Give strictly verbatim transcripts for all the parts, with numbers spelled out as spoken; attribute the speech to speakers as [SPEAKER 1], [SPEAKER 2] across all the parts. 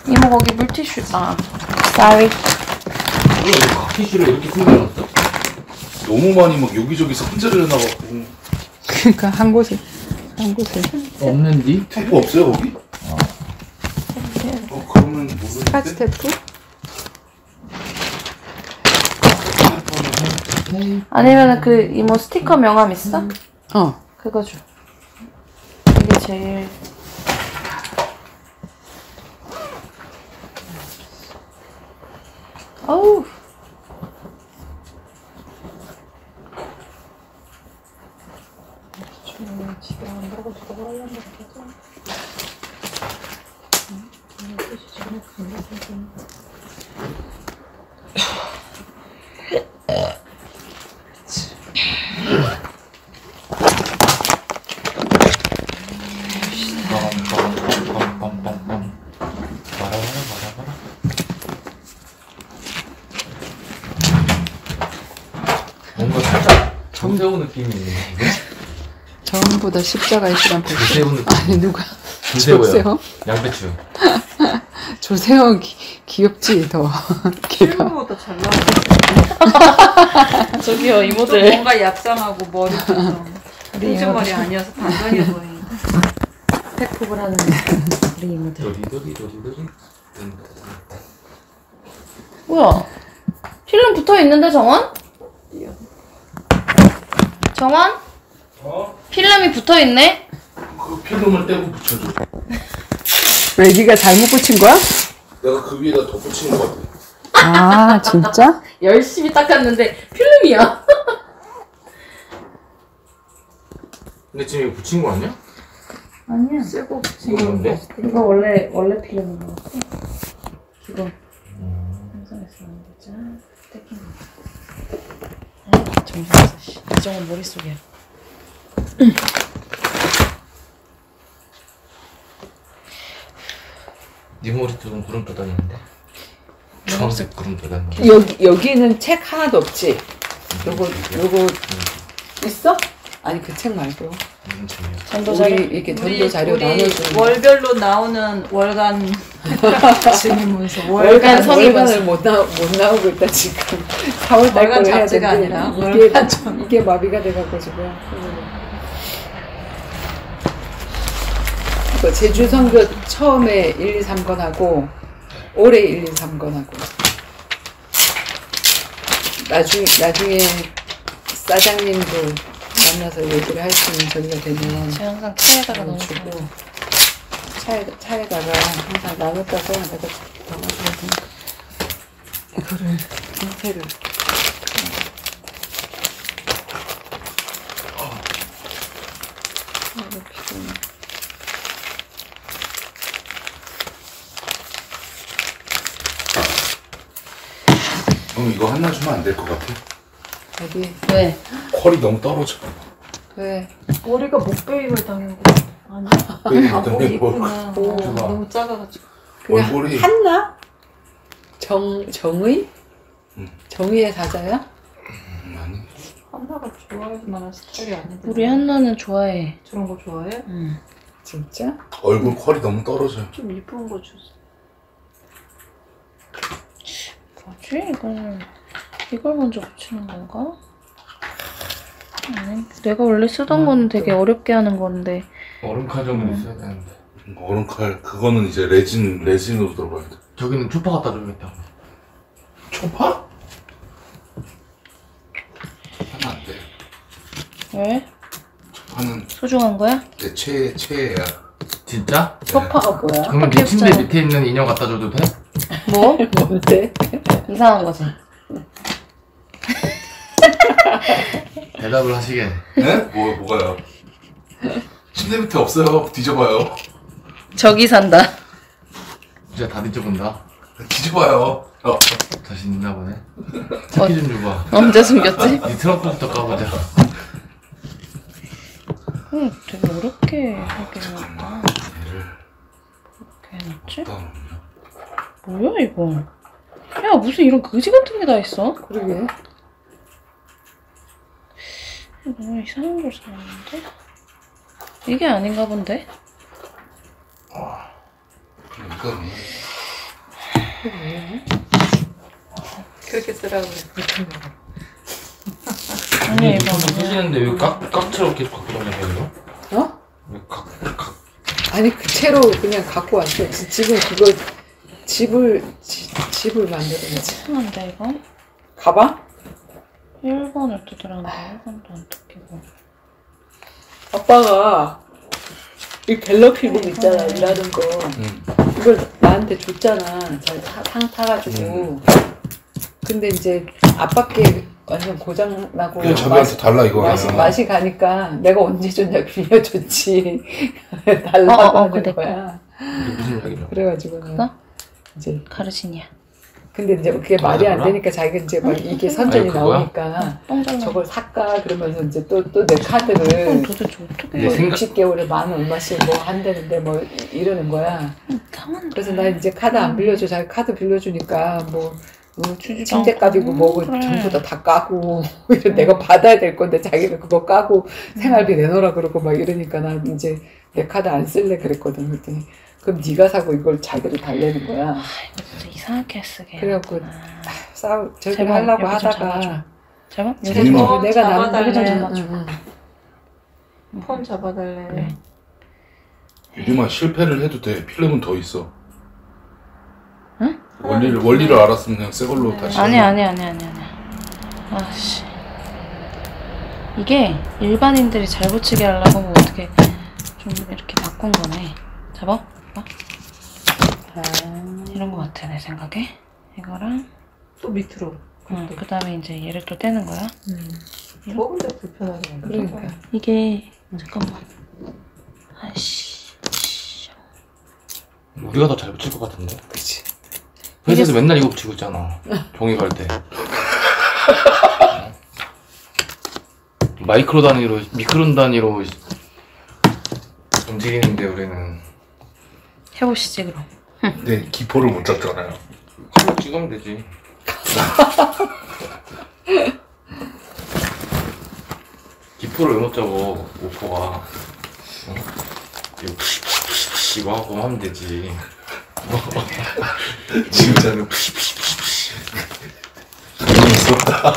[SPEAKER 1] 이모 거기 물티슈. 아, sorry.
[SPEAKER 2] 왜 티슈를 이렇게 숨겨놨어? 너무 많이 막 여기저기 선재를 해놔갖고.
[SPEAKER 3] 그러니까 한 곳에 한 곳에.
[SPEAKER 2] 없는디? 테이프 없어요 거기? 어. 어 그러면 모르는데.
[SPEAKER 3] 스카치 테이프?
[SPEAKER 1] 아니면은 그 이모 스티커 명함 있어?
[SPEAKER 3] 어.
[SPEAKER 1] 그거 줘. 이게 제일. 어우. 집에 안 들어가서 저걸 하려는 거 같아서.
[SPEAKER 2] 뭔가 살짝 정세호 느낌이 있는데?
[SPEAKER 3] 전부 다 십자가의 시간 벌써.
[SPEAKER 2] 조세호 느낌.
[SPEAKER 3] 아니 누가?
[SPEAKER 2] 조세호요.
[SPEAKER 3] 조세호?
[SPEAKER 2] 양배추.
[SPEAKER 3] 조세호 기, 귀엽지 더. 걔가.
[SPEAKER 4] 실물보다 잘 나와.
[SPEAKER 1] 저기요
[SPEAKER 4] 좀
[SPEAKER 1] 이모들.
[SPEAKER 4] 뭔가 얍상하고 머리도 좀 흰줄 머리 아니어서 단단해 보이는데.
[SPEAKER 1] 팩폭을 하는 우리 이모들.
[SPEAKER 2] 도리도리 도리도리.
[SPEAKER 1] 뭐야? 필름 붙어 있는데 정원? 정원?
[SPEAKER 2] 어?
[SPEAKER 1] 필름이 붙어 있네?
[SPEAKER 2] 그 필름을 떼고 붙여줘.
[SPEAKER 3] 왜 네가 잘못 붙인 거야?
[SPEAKER 2] 내가 그 위에다 더 붙인 것 같아.
[SPEAKER 3] 아 진짜?
[SPEAKER 1] 열심히 닦았는데 필름이야.
[SPEAKER 2] 근데 지금 이거 붙인 거 아니야?
[SPEAKER 1] 아니야.
[SPEAKER 4] 쓰고
[SPEAKER 2] 이거 뭔데?
[SPEAKER 1] 이거 원래 원래 필름인 거 같아. 이거 영상에서 만들자. 떼긴. 아, 정상에서 씨. 이정은 머릿속이야.
[SPEAKER 2] 네 머리 쪽은 구름 떠다니는데. 주황색 구름 떠다니는데.
[SPEAKER 3] 여기 여기는 책 하나도 없지. 요거 요거 있어? 아니 그 책 말고.
[SPEAKER 2] 무슨 책이야?
[SPEAKER 1] 전도 자료.
[SPEAKER 3] 우리 이렇게 전도 자료 나눠주는.
[SPEAKER 4] 월별로 나오는 월간 증인문서
[SPEAKER 1] 월간 성의
[SPEAKER 3] 월간을 못, 나, 못 나오고 있다 지금. 사월 달
[SPEAKER 4] 월간
[SPEAKER 3] 거를 해야
[SPEAKER 4] 잡지가
[SPEAKER 3] 되는데
[SPEAKER 4] 아니라
[SPEAKER 3] 이게,
[SPEAKER 4] 월간 전-
[SPEAKER 3] 이게 마비가 돼갖고 지금. 그 제주 선교 처음에 일, 이, 삼 권 하고 올해 일, 이, 삼 권 하고 나중, 나중에 사장님도 만나서 얘기를 할 수 있는 저기가 되면
[SPEAKER 1] 제가 항상 차에다가
[SPEAKER 3] 주고
[SPEAKER 1] 넣어주고.
[SPEAKER 3] 차에, 차에다가 항상 나눴다가 내가 담아주거든. 이거를 상태를
[SPEAKER 2] 형 이거 하나 주면 안 될 것 같아?
[SPEAKER 3] 여기
[SPEAKER 1] 왜?
[SPEAKER 2] 컬이 너무 떨어져.
[SPEAKER 3] 왜
[SPEAKER 4] 머리가 목베이를 당한 거 아니야?
[SPEAKER 2] 왜
[SPEAKER 4] 아 목이
[SPEAKER 2] 뭐,
[SPEAKER 4] 있구나.
[SPEAKER 3] 오.
[SPEAKER 4] 어, 너무 작아가지고.
[SPEAKER 3] 그게
[SPEAKER 2] 얼굴이-
[SPEAKER 3] 한나? 정 정의?
[SPEAKER 2] 응.
[SPEAKER 3] 정의의 사자야?
[SPEAKER 2] 음, 아니.
[SPEAKER 4] 한나가 좋아할 만한 스타일이 아닌데.
[SPEAKER 1] 우리 한나는 좋아해.
[SPEAKER 4] 저런 거 좋아해?
[SPEAKER 1] 응.
[SPEAKER 3] 진짜?
[SPEAKER 2] 얼굴 컬이 너무 떨어져.
[SPEAKER 4] 좀 이쁜 거 줬어.
[SPEAKER 1] 뭐지? 이거는 이걸 먼저 붙이는 건가? 아니, 내가 원래 쓰던 거는 되게 어렵게 하는 건데.
[SPEAKER 2] 얼음칼 정도 있어야 되는데. 얼음칼 그거는 이제 레진 레진으로 들어가야 돼. 저기는 초파 갖다 줘야겠다. 초파? 하면 안 돼.
[SPEAKER 1] 왜?
[SPEAKER 2] 초파는
[SPEAKER 1] 소중한 거야?
[SPEAKER 2] 내 최 최애야. 진짜?
[SPEAKER 3] 소파가 뭐야?
[SPEAKER 2] 그러면 네 침대 밑에 있는 인형 갖다 줘도 돼?
[SPEAKER 1] 뭐?
[SPEAKER 3] 뭔데?
[SPEAKER 1] 이상한 거지.
[SPEAKER 2] 대답을 하시게. 네? 뭐 뭐가요? 침대 밑에 없어요. 뒤져봐요.
[SPEAKER 1] 저기 산다.
[SPEAKER 2] 진짜 다 뒤져본다. 뒤져봐요. 어. 자신 있나 보네. 새끼 좀 줘봐.
[SPEAKER 1] 언제 숨겼지?
[SPEAKER 2] 네 트렁크부터 까보자.
[SPEAKER 1] 응, 되게 어렵게 하긴 했다.
[SPEAKER 2] 얘를
[SPEAKER 1] 이렇게 해놨지?
[SPEAKER 2] 어디다 놓냐?
[SPEAKER 1] 뭐야 이거? 야 무슨 이런 거지 같은 게 다 있어?
[SPEAKER 3] 그러게.
[SPEAKER 1] 너무 이상한 걸 사왔는데? 이게 아닌가 본데?
[SPEAKER 2] 이거는
[SPEAKER 4] 그렇게 쓰라고 그래.
[SPEAKER 1] 아니 이거
[SPEAKER 2] 쓰시는데 왜 깍, 깍처럼 계속 갖고 다녀요?
[SPEAKER 3] 어?
[SPEAKER 2] 왜 깍, 깍.
[SPEAKER 3] 아니 그 채로 그냥 갖고 왔어. 지- 지금 그거 집을 지, 집을 만들어야지.
[SPEAKER 1] 이상한데 이거?
[SPEAKER 3] 가방?
[SPEAKER 1] 일 번을 뜯으라는데 일 번도 안 뜯기고.
[SPEAKER 3] 아빠가 이 갤럭시북 있잖아 일하는 거.
[SPEAKER 2] 응.
[SPEAKER 3] 이걸 나한테 줬잖아. 잘 타, 상 타가지고. 근데 이제 아빠께 완전 고장 나고
[SPEAKER 2] 그냥 자기한테 달라 이거.
[SPEAKER 3] 맛이, 맛이 가니까 내가 언제 줬냐 빌려줬지. 달라고
[SPEAKER 1] 어, 어, 어,
[SPEAKER 3] 하는
[SPEAKER 1] 그래,
[SPEAKER 3] 거야.
[SPEAKER 2] 이게 무슨 이야기냐?
[SPEAKER 3] 그래가지고
[SPEAKER 1] 그거?
[SPEAKER 3] 이제
[SPEAKER 1] 가르신이야.
[SPEAKER 3] 근데 이제 그게 말이 안 되니까 자기가 이제 막 이게 선전이
[SPEAKER 2] 아니, 그거야?
[SPEAKER 3] 나오니까
[SPEAKER 1] 똥 잘라.
[SPEAKER 3] 저걸 살까 그러면서 이제 또 또 내
[SPEAKER 1] 그건
[SPEAKER 3] 카드를
[SPEAKER 1] 도대체 어떻게
[SPEAKER 2] 내
[SPEAKER 3] 뭐
[SPEAKER 2] 생각-
[SPEAKER 3] 육십 개월에 만 얼마씩 뭐 한다는데 뭐 이러는 거야.
[SPEAKER 1] 이상한데.
[SPEAKER 3] 그래서 나 이제 카드 안 빌려줘. 자기 카드 빌려주니까 뭐 어,
[SPEAKER 1] 주지도
[SPEAKER 3] 침대값이고
[SPEAKER 1] 않고.
[SPEAKER 3] 뭐고
[SPEAKER 1] 그래.
[SPEAKER 3] 전부 다 다 까고 이런 내가 받아야 될 건데 자기가 그거 까고 생활비 내놓으라 그러고 막 이러니까 난 이제 내 카드 안 쓸래 그랬거든. 그랬더니 그럼 네가 사고 이걸 자기를 달래는 거야.
[SPEAKER 1] 아 이거 진짜 이상하게 쓰게.
[SPEAKER 3] 그래갖고
[SPEAKER 1] 했구나.
[SPEAKER 3] 싸우 저기
[SPEAKER 1] 제발,
[SPEAKER 3] 하려고
[SPEAKER 1] 여기 좀
[SPEAKER 3] 하다가
[SPEAKER 1] 잡아줘. 제발?
[SPEAKER 3] 요새
[SPEAKER 2] 재밌는
[SPEAKER 3] 뭐
[SPEAKER 4] 거
[SPEAKER 3] 내가 나는
[SPEAKER 4] 잡아달래.
[SPEAKER 3] 여기 좀
[SPEAKER 1] 잡아줘.
[SPEAKER 3] 잡아줘.
[SPEAKER 4] 폰 잡아달래.
[SPEAKER 1] 그래.
[SPEAKER 2] 유림아 실패를 해도 돼. 필름은 더 있어.
[SPEAKER 1] 응?
[SPEAKER 2] 원리를 원리를 알았으면 그냥 새 걸로 다시.
[SPEAKER 1] 아니 아니 아니 아니 아니. 아씨. 이게 일반인들이 잘 붙이게 하려고 뭐 어떻게 좀 이렇게 바꾼 거네. 잡아? 봐.
[SPEAKER 3] 아,
[SPEAKER 1] 이런 거 같아 내 생각에. 이거랑
[SPEAKER 4] 또 밑으로.
[SPEAKER 1] 응, 그 다음에 이제 얘를 또 떼는 거야.
[SPEAKER 3] 음,
[SPEAKER 4] 뭐 근데 불편하게.
[SPEAKER 3] 그러니까
[SPEAKER 1] 이게 잠깐만. 아이씨.
[SPEAKER 2] 우리가 더 잘 붙일 것 같은데.
[SPEAKER 3] 그치.
[SPEAKER 2] 회사에서 맨날 이거 붙이고 있잖아. 종이 갈 때. 마이크로 단위로, 미크론 단위로 움직이는데 우리는.
[SPEAKER 1] 해보시지 그럼.
[SPEAKER 2] 네, 기포를 못 잡잖아요. 칼로 찍으면 되지. 기포를 왜 못 잡어, 오포가. 어? 이거 푸시푸시푸시 이거 하고 하면 되지. 진짜는 푸시푸시푸시. 무섭다.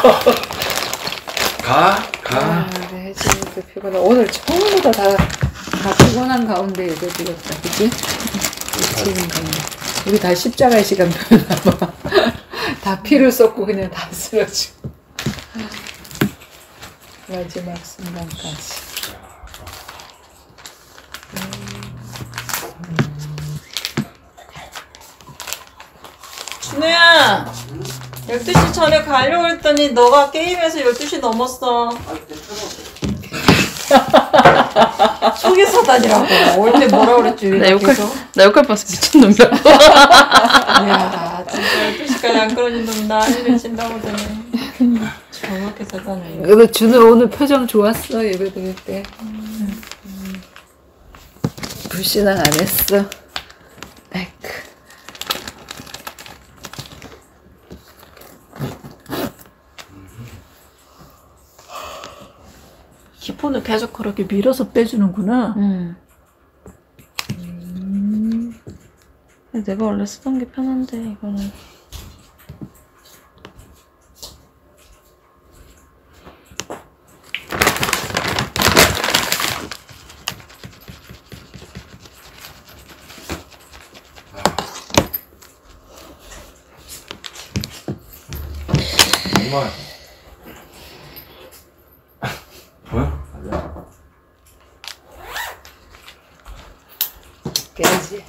[SPEAKER 2] 가, 가.
[SPEAKER 3] 아, 네, 혜진이도 피곤해. 오늘 처음보다 다, 다 피곤한 가운데 이거 찍었다. 그치? 지금 가운데. 우리 다 십자가의 시간 표현하봐. 다 피를 쏟고 그냥 다 쓰러지고. 마지막 순간까지.
[SPEAKER 4] 준우야! 열두 시 전에 가려고 했더니 너가 게임에서 열두 시 넘었어. 속에서 다니라고. 올 때 뭐라 그랬지?
[SPEAKER 1] 나 욕할
[SPEAKER 4] 계속?
[SPEAKER 1] 나 욕할 뻔했어 미친놈이라고.
[SPEAKER 4] 야, 진짜 열두 시까지 안 끊어진 놈 난리를 친다고 하더니. 정확히 사다네.
[SPEAKER 3] 근데 준우 오늘 표정 좋았어, 예배 드릴 때. 음. 불신앙 안 했어. 아이쿠.
[SPEAKER 5] 기폰을 계속 그렇게 밀어서 빼주는구나.
[SPEAKER 1] 응. 내가 원래 쓰던 게 편한데 이거는.
[SPEAKER 2] 정말. 뭐야?
[SPEAKER 3] 깨야지.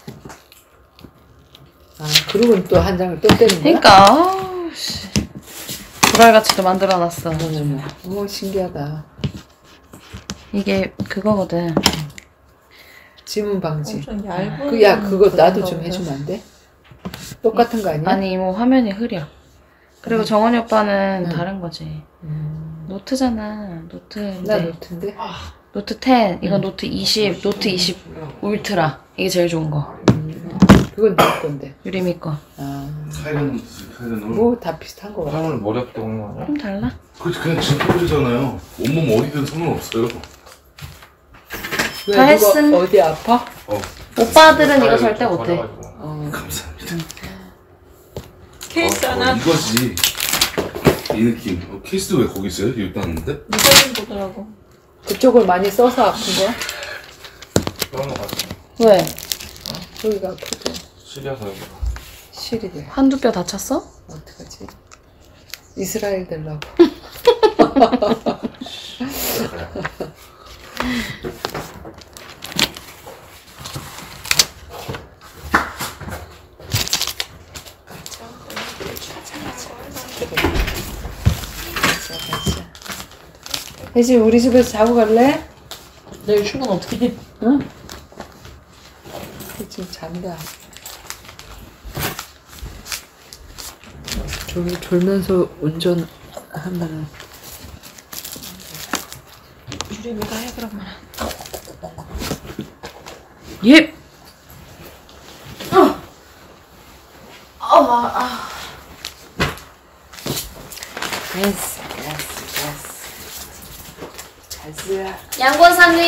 [SPEAKER 3] 아, 그러고 또 한 장을 또 떼는 거야?
[SPEAKER 1] 그러니까 아우, 씨. 불알같이도 만들어놨어.
[SPEAKER 3] 음, 오, 신기하다.
[SPEAKER 1] 이게 그거거든.
[SPEAKER 3] 지문 방지.
[SPEAKER 4] 엄청 얇은.
[SPEAKER 3] 그, 야, 그거 나도
[SPEAKER 4] 그런가
[SPEAKER 3] 좀
[SPEAKER 4] 보다.
[SPEAKER 3] 해주면 안 돼? 똑같은 거 아니야?
[SPEAKER 1] 아니 뭐 화면이 흐려. 그리고 정원이 오빠는
[SPEAKER 3] 응.
[SPEAKER 1] 다른 거지.
[SPEAKER 3] 음,
[SPEAKER 1] 노트잖아. 노트인데.
[SPEAKER 3] 나 노트인데?
[SPEAKER 1] 노트 텐, 이건 노트 이십, 노트 이십 울트라. 이게 제일 좋은 거.
[SPEAKER 3] 음, 그건 내 건데.
[SPEAKER 1] 유리미 거.
[SPEAKER 3] 아,
[SPEAKER 2] 사이렌, 사이렌
[SPEAKER 3] 뭐 다 비슷한 거 같아.
[SPEAKER 2] 사람을 머리 아프게 오는 거 아니야?
[SPEAKER 1] 좀 달라?
[SPEAKER 2] 그렇지, 그냥 진통이잖아요. 온몸 어디든 상관없어요.
[SPEAKER 3] 왜,
[SPEAKER 1] 다
[SPEAKER 3] 누가
[SPEAKER 1] 했음.
[SPEAKER 3] 어디 아파?
[SPEAKER 2] 어,
[SPEAKER 1] 오빠들은 이거 절대 못해.
[SPEAKER 2] 버려가지고.
[SPEAKER 3] 어,
[SPEAKER 2] 감사합니다.
[SPEAKER 4] 케이스
[SPEAKER 2] 어,
[SPEAKER 4] 하나.
[SPEAKER 2] 어, 이거지. 이 느낌. 어, 케이스 왜 거기 있어요? 여기 땄는데?
[SPEAKER 4] 네 사진 보더라고.
[SPEAKER 3] 그쪽을 많이 써서 아픈 거야?
[SPEAKER 2] 뼈는 가지.
[SPEAKER 3] 왜? 여기가 아프대.
[SPEAKER 2] 시려서 여기.
[SPEAKER 3] 실이 돼.
[SPEAKER 1] 한두 뼈 다쳤어?
[SPEAKER 3] 어떡하지? 이스라엘 되려고. 혜지 우리 집에서 자고 갈래?
[SPEAKER 1] 내일 출근 어떻게 해?
[SPEAKER 3] 응? 지금 잔다. 졸, 졸면서 운전하면은
[SPEAKER 4] 유림이가 해 그러면.
[SPEAKER 3] 예! 됐어, 됐어, 됐어. 됐어요.
[SPEAKER 1] 양권사님!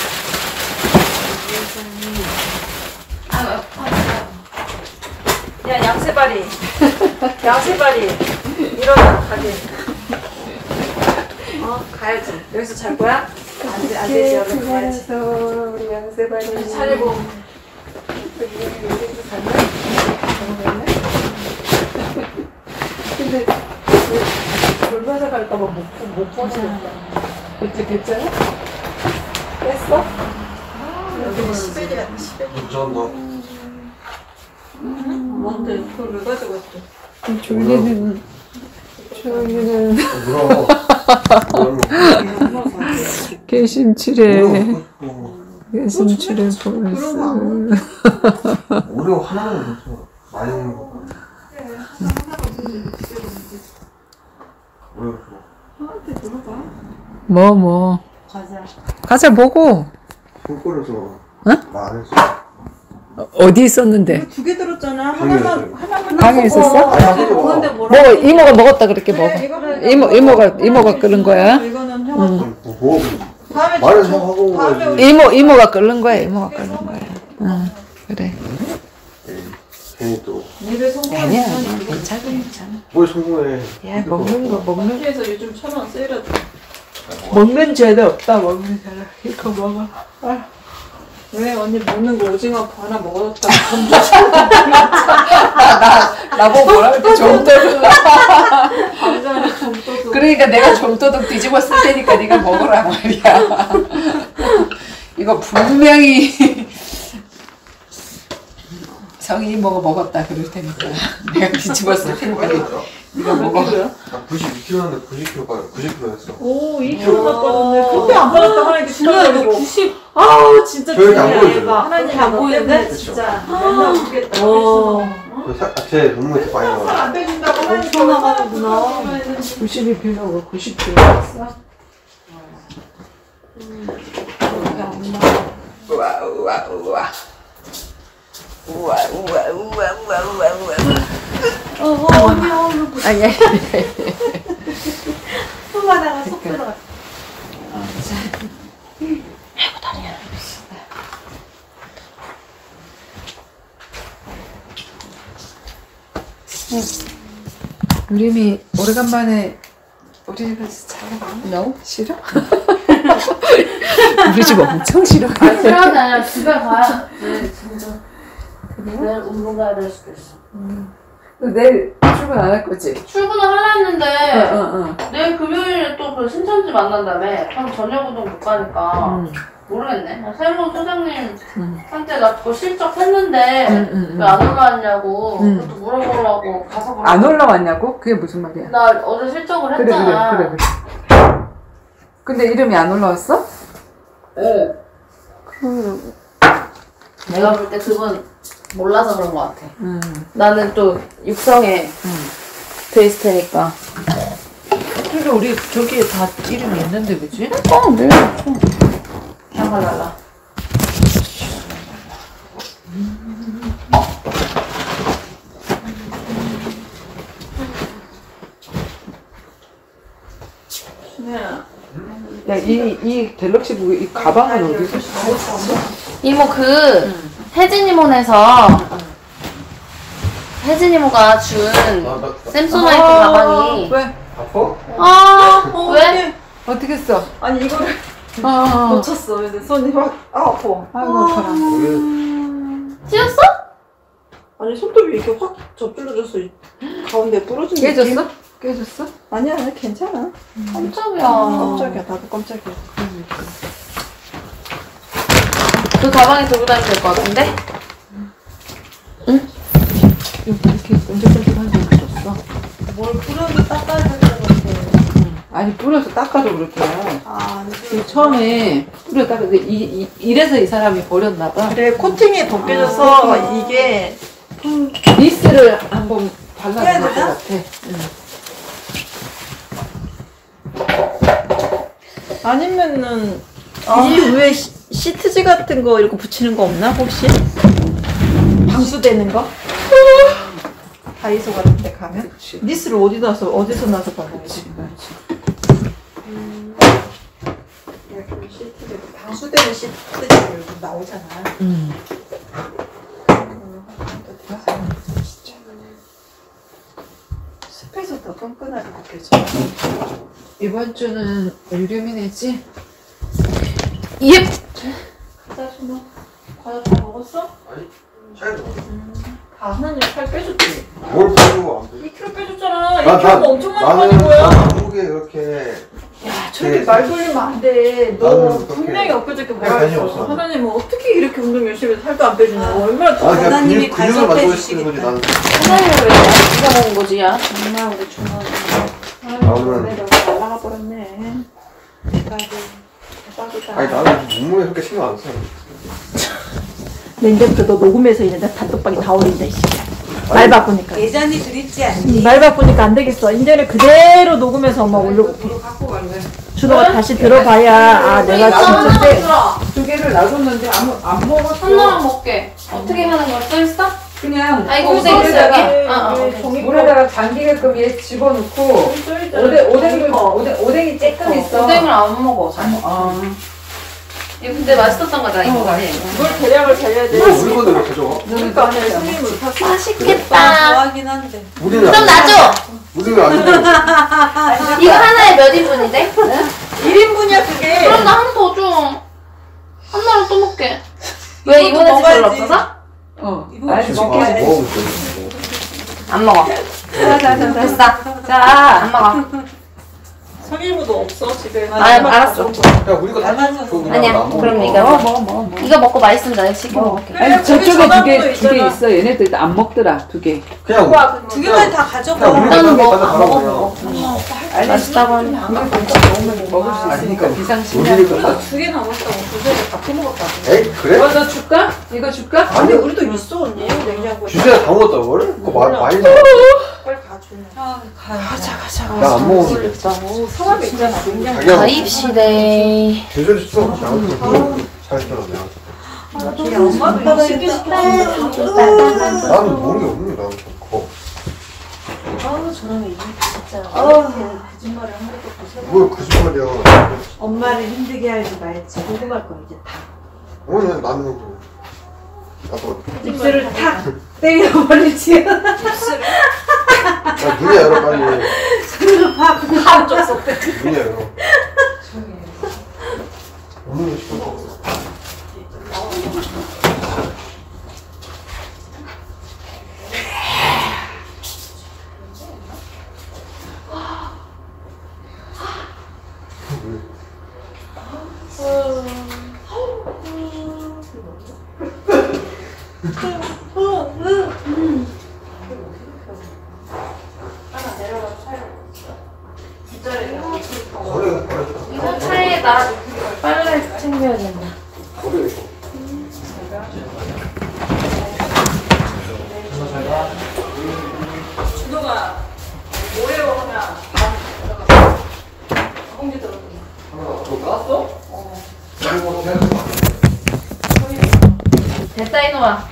[SPEAKER 4] 야 양세바리. 양세바리. 일어나 가지. 어 가야지. 여기서 잘 거야? 안 돼, 안 되지. 얼른 가야지.
[SPEAKER 3] 그래서 우리 양세반이
[SPEAKER 4] 차리고.
[SPEAKER 3] 여기서 갔나? 근데 돌면서 갈까봐 못, 못 보내겠다. 어째 괜찮아? 뺐어?
[SPEAKER 4] 여기 시베리아, 시베리아.
[SPEAKER 2] 너
[SPEAKER 4] 뭔데? 그걸 왜 가져갔대?
[SPEAKER 3] 졸리는 졸리는
[SPEAKER 2] 물어.
[SPEAKER 3] 개심치레 개심치레 보면서
[SPEAKER 2] 우리 하나는 그렇죠. 많이 먹는 거. 왜 그렇죠?
[SPEAKER 3] 뭐 뭐
[SPEAKER 4] 가자.
[SPEAKER 3] 가자 보고
[SPEAKER 2] 손 꺼내서
[SPEAKER 3] 응?
[SPEAKER 2] 안 했어.
[SPEAKER 3] 어디 있었는데?
[SPEAKER 4] 두 개 들었잖아.
[SPEAKER 2] 방에
[SPEAKER 4] 하나만 하나만.
[SPEAKER 3] 방에 있었어?
[SPEAKER 4] 그런데 뭐라?
[SPEAKER 3] 뭐 이모가 먹었다 그렇게 먹어.
[SPEAKER 4] 그래, 이거는
[SPEAKER 3] 이모 이모가 이모가 끓는 거야.
[SPEAKER 4] 이거는 형아.
[SPEAKER 2] 뭐?
[SPEAKER 4] 다음에
[SPEAKER 2] 말을
[SPEAKER 4] 저-
[SPEAKER 2] 하고
[SPEAKER 4] 다음에
[SPEAKER 2] 가야지.
[SPEAKER 4] 우리
[SPEAKER 3] 이모 이모가 끓는 거야. 이모가 끓는 거야. 응 그래.
[SPEAKER 2] 괜히 또.
[SPEAKER 4] 입에 성공을
[SPEAKER 3] 아니야
[SPEAKER 4] 하면
[SPEAKER 3] 아니야
[SPEAKER 4] 이거
[SPEAKER 3] 괜찮아 괜찮아.
[SPEAKER 2] 뭘 성공해.
[SPEAKER 3] 야 먹는 거 먹는
[SPEAKER 4] 마트에서 요즘 천 원 세일하더라.
[SPEAKER 3] 먹는 죄도 없다 먹는 죄는 이거 먹어.
[SPEAKER 4] 왜 언니 먹는 거 오징어 하나 먹었다.
[SPEAKER 3] 나보고 뭐라 그랬지? 좀도둑.
[SPEAKER 4] 감자를 좀 떠서.
[SPEAKER 3] 그러니까 내가 좀도둑 뒤집어 쓸 테니까 네가 먹으라 말이야. 이거 분명히 성이 이모가 먹었다 그럴 테니까 내가 뒤집어 쓸 테니까 네가 먹어.
[SPEAKER 2] 구십이 킬로그램인데 구십 킬로그램, 구십 킬로그램 했어.
[SPEAKER 4] 오, 이 킬로 났거든요. 그때 안 받았다 하니까 진짜 너 구십.
[SPEAKER 5] 아우 진짜
[SPEAKER 2] 저희가 안
[SPEAKER 5] 진짜
[SPEAKER 2] 보여줘요.
[SPEAKER 5] 얘가
[SPEAKER 4] 하나님
[SPEAKER 5] 안 보이는데
[SPEAKER 4] 진짜 맨날 보겠다.
[SPEAKER 2] 그 사, 제 눈물이 많이 나와.
[SPEAKER 4] 안 빼준다고 하니까
[SPEAKER 5] 엄청 나가는구나.
[SPEAKER 3] 구십이 필요하고 구십 필요했어. 우와 우와 우와. 우와 우와 우와 우와 우와 우와.
[SPEAKER 5] 어 언니 어
[SPEAKER 3] 아니야.
[SPEAKER 5] 손바닥가 쏙 들어가.
[SPEAKER 3] 우림이 오래간만에 우리 집에서 자고 가?
[SPEAKER 1] No?
[SPEAKER 3] 싫어? 우리 집 엄청 싫어.
[SPEAKER 1] 싫어하는 게 아니라 집에 가야 네 진짜 내일 운동 가야 될 수도 있어.
[SPEAKER 3] 너 내일 출근 안 할 거지?
[SPEAKER 1] 출근을 하려 했는데
[SPEAKER 3] 응, 응,
[SPEAKER 1] 내일 금요일에 또 그 신천지 만난다며. 그럼 저녁 운동 못 가니까
[SPEAKER 3] 응.
[SPEAKER 1] 모르겠네. 새로운 소장님
[SPEAKER 3] 응.
[SPEAKER 1] 한테 나 그거 실적했는데
[SPEAKER 3] 응, 응, 응.
[SPEAKER 1] 왜 안 올라왔냐고
[SPEAKER 3] 응.
[SPEAKER 1] 그것도 물어보려고 가서 물어보고.
[SPEAKER 3] 안 올라왔냐고? 그게 무슨 말이야?
[SPEAKER 1] 나 어제 실적을
[SPEAKER 3] 그래, 그래,
[SPEAKER 1] 했잖아.
[SPEAKER 3] 그래, 그래. 근데 이름이 안 올라왔어?
[SPEAKER 1] 어. 내가 볼 때 그건 몰라서 그런 것 같아.
[SPEAKER 3] 응.
[SPEAKER 1] 나는 또 육성에
[SPEAKER 3] 응.
[SPEAKER 1] 돼 있을 테니까.
[SPEAKER 3] 그러니까 우리 저기에 다 이름이 있는데, 그지?
[SPEAKER 1] 어, 네. 향가 달라.
[SPEAKER 3] 야, 이, 이 갤럭시 북, 이 가방은 어디서 샀어?
[SPEAKER 1] 이모 그 혜진 이모네서
[SPEAKER 6] 혜진 이모가 준
[SPEAKER 2] 나, 나,
[SPEAKER 6] 샘소나이트
[SPEAKER 3] 아,
[SPEAKER 6] 가방이.
[SPEAKER 3] 왜?
[SPEAKER 2] 아파?
[SPEAKER 6] 아,
[SPEAKER 5] 어,
[SPEAKER 6] 왜?
[SPEAKER 5] 어떡해.
[SPEAKER 3] 어떻게 했어?
[SPEAKER 5] 아니 이거를
[SPEAKER 3] 아,
[SPEAKER 5] 놓쳤어. 그래서 손이 확 아, 아파.
[SPEAKER 3] 아이고 아파라.
[SPEAKER 6] 찢었어?
[SPEAKER 5] 아니 손톱이 이렇게 확 접질러져서 이- 가운데 부러진 느낌?
[SPEAKER 3] 깨졌어? 깨졌어?
[SPEAKER 5] 아니야, 아니야, 괜찮아.
[SPEAKER 6] 깜짝이야.
[SPEAKER 5] 깜짝이야, 나도 깜짝이야.
[SPEAKER 6] 그 가방에 들고 다니면 될 것 같은데?
[SPEAKER 3] 이렇게 끈적끈적한 게 없었어.
[SPEAKER 5] 뭘 뿌려도 닦아야 될 것 같아.
[SPEAKER 3] 아니 뿌려서 닦아도 그렇게.
[SPEAKER 5] 아, 안
[SPEAKER 3] 그 처음에 뿌려 닦아. 이, 이, 이래서 이 사람이 버렸나 봐.
[SPEAKER 5] 그래, 코팅이 벗겨져서 이게
[SPEAKER 3] 니스를 한번
[SPEAKER 5] 해야
[SPEAKER 3] 발라야 될 것
[SPEAKER 5] 되나?
[SPEAKER 3] 같아. 응.
[SPEAKER 5] 아니면은 이 위에 시, 시트지 같은 거 이렇게 붙이는 거 없나 혹시? 방수되는 거? 다이소 같은 데 가면?
[SPEAKER 3] 그치.
[SPEAKER 5] 니스를 어디다 서 어디서 나서 발라야지? 이렇게 시트지, 방수되는 시트지가 요즘 나오잖아.
[SPEAKER 3] 음.
[SPEAKER 5] 습해서 더 끈끈하게 느껴져.
[SPEAKER 3] 이번 주는 일류미네지?
[SPEAKER 6] 예!
[SPEAKER 5] 과자 주나? 과자 다 먹었어?
[SPEAKER 2] 잘 먹어.
[SPEAKER 5] 아, 하나님 살 빼줬지?
[SPEAKER 2] 뭘 빼주고 안 빼?
[SPEAKER 5] 이 킬로그램 빼줬잖아. 이
[SPEAKER 2] 나,
[SPEAKER 5] 킬로그램
[SPEAKER 2] 나,
[SPEAKER 5] 엄청 많이
[SPEAKER 2] 나는
[SPEAKER 5] 빠진 거야.
[SPEAKER 2] 한국에 이렇게
[SPEAKER 5] 야, 저렇게
[SPEAKER 2] 네.
[SPEAKER 5] 말 돌리면 안 돼. 너
[SPEAKER 2] 나는 그렇게
[SPEAKER 5] 분명히 엊그저께 뭐라
[SPEAKER 2] 관심
[SPEAKER 5] 했어.
[SPEAKER 2] 없어.
[SPEAKER 5] 하나님은 어떻게 이렇게 운동 열심히 해서 살도 안 빼주냐고. 얼마나
[SPEAKER 2] 아 그냥
[SPEAKER 5] 하나님이
[SPEAKER 2] 근육, 근육을 만들고 싶은 거지 나는.
[SPEAKER 6] 하나님을 왜 네가 먹은 거지, 야?
[SPEAKER 5] 정말 우리 중원이.
[SPEAKER 2] 아,
[SPEAKER 5] 아유,
[SPEAKER 2] 그래.
[SPEAKER 5] 내가 날라가 버렸네. 대박이. 대박이다.
[SPEAKER 2] 아니 나는 몸무게 그렇게 신경 안 써.
[SPEAKER 5] 내 이제부터 너 녹음해서 이제 내 단톡방에 다 올린다, 이 새끼야. 말 바꾸니까.
[SPEAKER 7] 예전이 그랬지 않니?
[SPEAKER 5] 음, 말 바꾸니까 안 되겠어. 이제는 그대로 녹음해서 엄마 올려볼게.
[SPEAKER 3] 갖고 갈래.
[SPEAKER 5] 준호가 다시 들어봐야, 아, 내가 진짜 쎄.
[SPEAKER 3] 두 개를 놔뒀는데 아무, 안 먹었어.
[SPEAKER 6] 하나만 먹게. 어떻게 하는 거 써있어?
[SPEAKER 3] 그냥
[SPEAKER 6] 아, 이거 오뎅 있어, 여기? 아, 아, 오케이.
[SPEAKER 5] 종이
[SPEAKER 3] 물에다가 잠기게끔 얘 집어넣고 오뎅, 오뎅을, 오뎅, 오뎅이 쬐끔 있어.
[SPEAKER 6] 오뎅을 안 먹어, 잘.
[SPEAKER 3] 어.
[SPEAKER 6] 이거 근데 맛있었던 거다, 이거.
[SPEAKER 5] 물 대량을 살려야 돼.
[SPEAKER 2] 물 물건을 왜 가져와?
[SPEAKER 5] 그러니까 안에 스님을 탔어.
[SPEAKER 6] 맛있겠다.
[SPEAKER 7] 좋아하긴 한데.
[SPEAKER 2] 우리는
[SPEAKER 6] 좀 놔줘!
[SPEAKER 2] 우리는 안 돼.
[SPEAKER 6] 이거 하나에 몇 인분인데?
[SPEAKER 5] 일 인분이야, 그게.
[SPEAKER 6] 그럼 나 하나 더 줘. 하나를 또 먹게. 왜
[SPEAKER 7] 이것도
[SPEAKER 6] 이번에 별로
[SPEAKER 7] 먹어야지.
[SPEAKER 6] 없어서?
[SPEAKER 3] 어.
[SPEAKER 7] 이거
[SPEAKER 3] 아니,
[SPEAKER 2] 지금
[SPEAKER 3] 먹게.
[SPEAKER 2] 먹어 먹으면 돼.
[SPEAKER 6] 안 먹어.
[SPEAKER 3] 자, 자, 자,
[SPEAKER 6] 됐어.
[SPEAKER 3] 자.
[SPEAKER 6] 안 먹어.
[SPEAKER 5] 성일무도 없어, 집에.
[SPEAKER 6] 아, 알았어.
[SPEAKER 2] 야 우리가 다
[SPEAKER 7] 맞아.
[SPEAKER 2] 줘, 그냥
[SPEAKER 6] 아니야,
[SPEAKER 2] 안 먹어.
[SPEAKER 6] 그럼 이거
[SPEAKER 3] 먹어,
[SPEAKER 6] 먹어.
[SPEAKER 3] 먹어, 먹어. 먹어.
[SPEAKER 6] 이거 먹고 맛있으면 나 시켜 먹을게.
[SPEAKER 5] 그래,
[SPEAKER 3] 아니,
[SPEAKER 5] 거기
[SPEAKER 3] 저쪽에 두
[SPEAKER 5] 전화번호
[SPEAKER 3] 개, 두 개
[SPEAKER 5] 있잖아.
[SPEAKER 3] 있어. 얘네들 안 먹더라, 두 개.
[SPEAKER 2] 그냥
[SPEAKER 5] 우와,
[SPEAKER 7] 두 개만 다 가져가.
[SPEAKER 2] 그냥 우리가
[SPEAKER 6] 일단은
[SPEAKER 2] 다
[SPEAKER 6] 먹어.
[SPEAKER 2] 가져가라고
[SPEAKER 6] 먹어,
[SPEAKER 2] 그냥.
[SPEAKER 6] 먹어.
[SPEAKER 3] 아니,
[SPEAKER 6] 맛있다고 하니.
[SPEAKER 3] 먹을 먹으면 먹을 수 있으니까
[SPEAKER 2] 아니,
[SPEAKER 3] 비상식량.
[SPEAKER 2] 우리니까.
[SPEAKER 5] 두 개 남았다고 두 개를 다 퍼먹었다고.
[SPEAKER 2] 에이 그래?
[SPEAKER 3] 어, 너 줄까? 이거 줄까?
[SPEAKER 5] 아니, 우리도 있어, 언니. 냉장고에.
[SPEAKER 2] 주제에 다 먹었다 뭘? 그거 마, 많이 나.
[SPEAKER 5] 빨리 가줘.
[SPEAKER 7] 아, 가.
[SPEAKER 5] 가자, 가자.
[SPEAKER 2] 나안 먹어.
[SPEAKER 5] 오, 성함이 있잖아, 냉장고.
[SPEAKER 2] 자기가
[SPEAKER 6] 가입시대.
[SPEAKER 2] 제대로 씻어. 나한테 잘 했잖아 내가.
[SPEAKER 5] 우리 엄마도 이십 개
[SPEAKER 2] 나는 모르는 게 없는 거야 나는 그거.
[SPEAKER 5] 아우, 저놈의 이거 진짜. 아우, 거짓말을 한 것도 보세요.
[SPEAKER 2] 뭘 거짓말이야.
[SPEAKER 7] 엄마를 힘들게 하지 말지.
[SPEAKER 5] 궁금할 거 이제 다.
[SPEAKER 2] 오늘 나는 뭐 나도
[SPEAKER 7] 입술을 탁 때려버리지.
[SPEAKER 2] 야 눈이 열어 빨리.
[SPEAKER 5] 다 줬어.
[SPEAKER 2] 눈이 열어. 오늘 시켜. 거리가 거리가.
[SPEAKER 6] 이거 차에 나 빨래 챙겨야 된다.
[SPEAKER 2] 거리가.
[SPEAKER 5] 준호가 뭐예요 하면 공기 들었더니.
[SPEAKER 2] 나왔어? 어. 잘못 생각.
[SPEAKER 6] 됐다, 이놈아.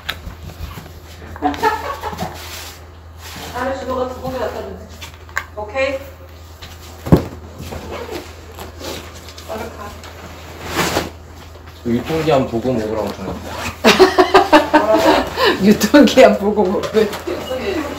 [SPEAKER 5] 다음에 준호가 두 공기 갖다 주네. 오케이? 얼른 가.
[SPEAKER 8] 유통기한 보고 먹으라고 전했어.
[SPEAKER 3] 유통기한 보고 먹으면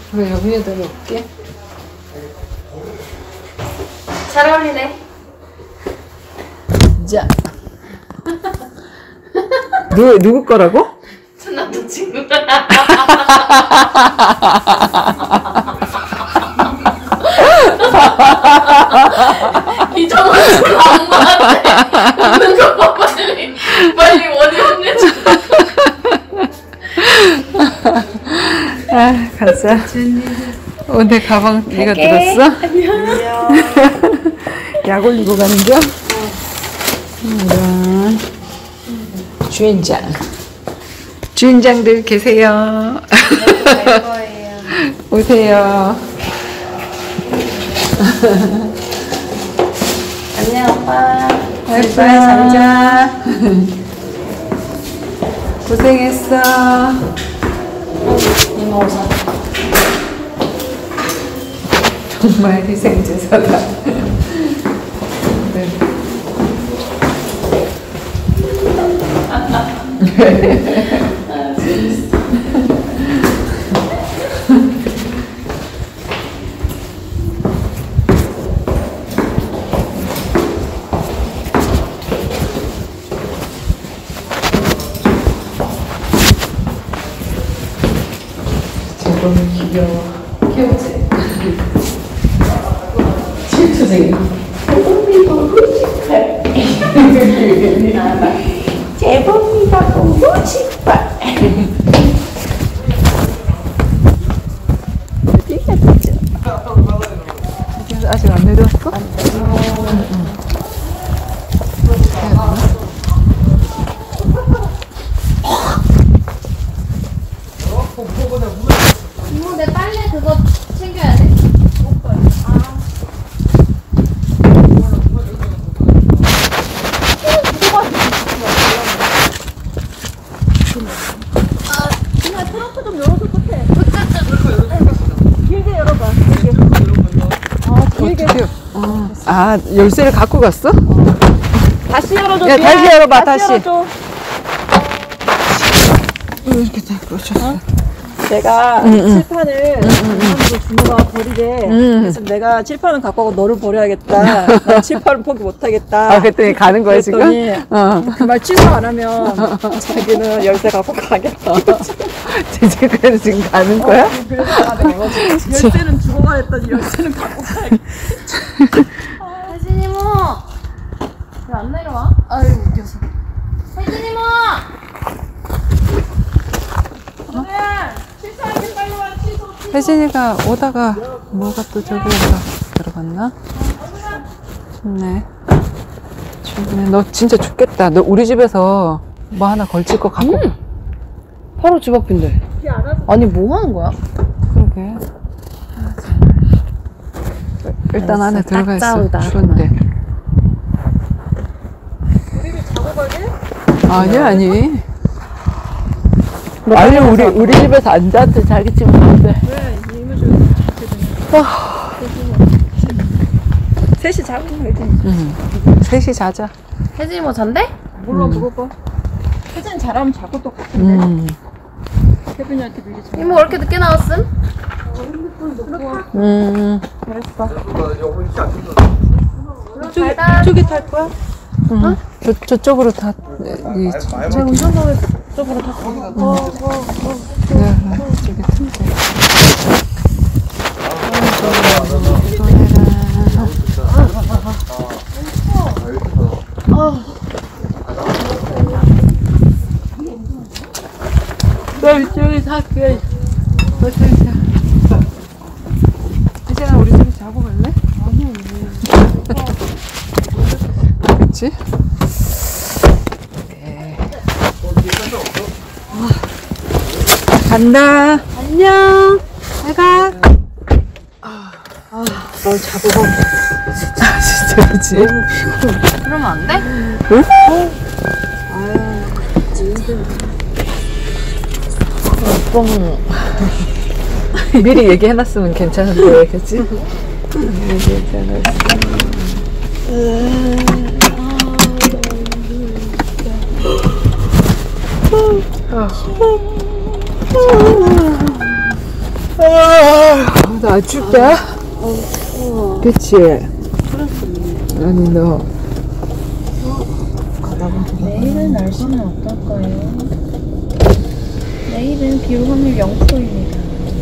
[SPEAKER 3] 왜 여기에다 놓을게?
[SPEAKER 6] 잘 어울리네.
[SPEAKER 3] 자. 누구, 누구 거라고?
[SPEAKER 6] 전 남자친구. 이정원 좀 악마한테 웃는 거 봐. 빨리 빨리 원이 혼내줘.
[SPEAKER 3] 아, 가자. 어, 내 가방 네가 들었어?
[SPEAKER 5] 안녕.
[SPEAKER 3] 약 올리고 가는 겨? 이런 주인장. 주인장들 계세요.
[SPEAKER 6] 갈 거예요.
[SPEAKER 3] 오세요.
[SPEAKER 6] 안녕 오빠.
[SPEAKER 3] 바이바이, 잠자. 고생했어.
[SPEAKER 6] 이모 오자.
[SPEAKER 3] 정말 희생제사다. 네. 너무 귀여워. 귀여우지? 질투쟁이. 제법이다 보고 싶어. 아직 안 내렸어?
[SPEAKER 6] 이모 내 빨래 그거 챙겨야 돼.
[SPEAKER 3] 어떻게? 어. 아, 열쇠를 갖고 갔어?
[SPEAKER 5] 다시 열어줘.
[SPEAKER 3] 야,
[SPEAKER 5] 미안.
[SPEAKER 3] 다시 열어봐, 다시.
[SPEAKER 5] 열어줘.
[SPEAKER 3] 이렇게 다 그러셨어.
[SPEAKER 5] 내가
[SPEAKER 3] 응, 응.
[SPEAKER 5] 칠판을 음, 준호가 버리래.
[SPEAKER 3] 응.
[SPEAKER 5] 그래서 내가 칠판은 갖고 가고 너를 버려야겠다. 난 칠판은 포기 못하겠다.
[SPEAKER 3] 아, 그랬더니 가는 거야,
[SPEAKER 5] 그랬더니
[SPEAKER 3] 지금? 어.
[SPEAKER 5] 그 말 취소 안 하면 자기는 열쇠 갖고 가겠다.
[SPEAKER 3] 제재 그래서 지금 가는 거야?
[SPEAKER 5] 그래서 아, 내가 열쇠는 주고 가랬더니 열쇠는 갖고 가야겠다.
[SPEAKER 6] 혜진 이모. 왜 안 내려와? 아유 웃겨서. 혜진 이모.
[SPEAKER 3] 혜진이가 오다가 뭐가 또 저기에서 들어갔나? 좋네. 좋네. 너 진짜 죽겠다. 너 우리 집에서 뭐 하나 걸칠 거 갖고. 음.
[SPEAKER 1] 바로 집 앞인데. 아니 뭐 하는 거야?
[SPEAKER 3] 그러게. 일단 안에 들어가 있어.
[SPEAKER 1] 짜우다.
[SPEAKER 3] 추운데. 아니 아니. 아니 우리 우리 집에서 앉아도 자기 집 가는데.
[SPEAKER 5] 셋이 자고 되지.
[SPEAKER 3] 응. 셋이 자자.
[SPEAKER 6] 혜진 이모 잔대?
[SPEAKER 5] 몰라 그거 봐. 혜진 잘하면 자고 또 같은데.
[SPEAKER 3] 음.
[SPEAKER 5] 혜빈이한테 밀리지 마.
[SPEAKER 6] 이모 왜 이렇게 늦게 나왔음?
[SPEAKER 3] 음.
[SPEAKER 5] 이쪽에, 이쪽에 탈 거야?
[SPEAKER 3] 응. 저 저쪽으로 다. 이
[SPEAKER 5] 저 운전석에 쪽으로 다 거기 가. 어, 어, 어.
[SPEAKER 3] 네, 저기 틈새. 나 이쪽에 살게. 어떻게 자? 이제는 우리 집에 자고 갈래? 아니, 그치? 네. 간다. 안녕. 잘 가.
[SPEAKER 5] 널 자고 가.
[SPEAKER 3] 아, 진짜, 그치?
[SPEAKER 6] 그러면 안 돼?
[SPEAKER 3] 응? 뻥. 미리 얘기해놨으면 괜찮은데, 그치? 미리 얘기해놨으면. 나 춥다. 그치? 아니 너
[SPEAKER 4] 내일은 날씨는 어떨까요? 내일은 비 올 확률 영 퍼센트입니다.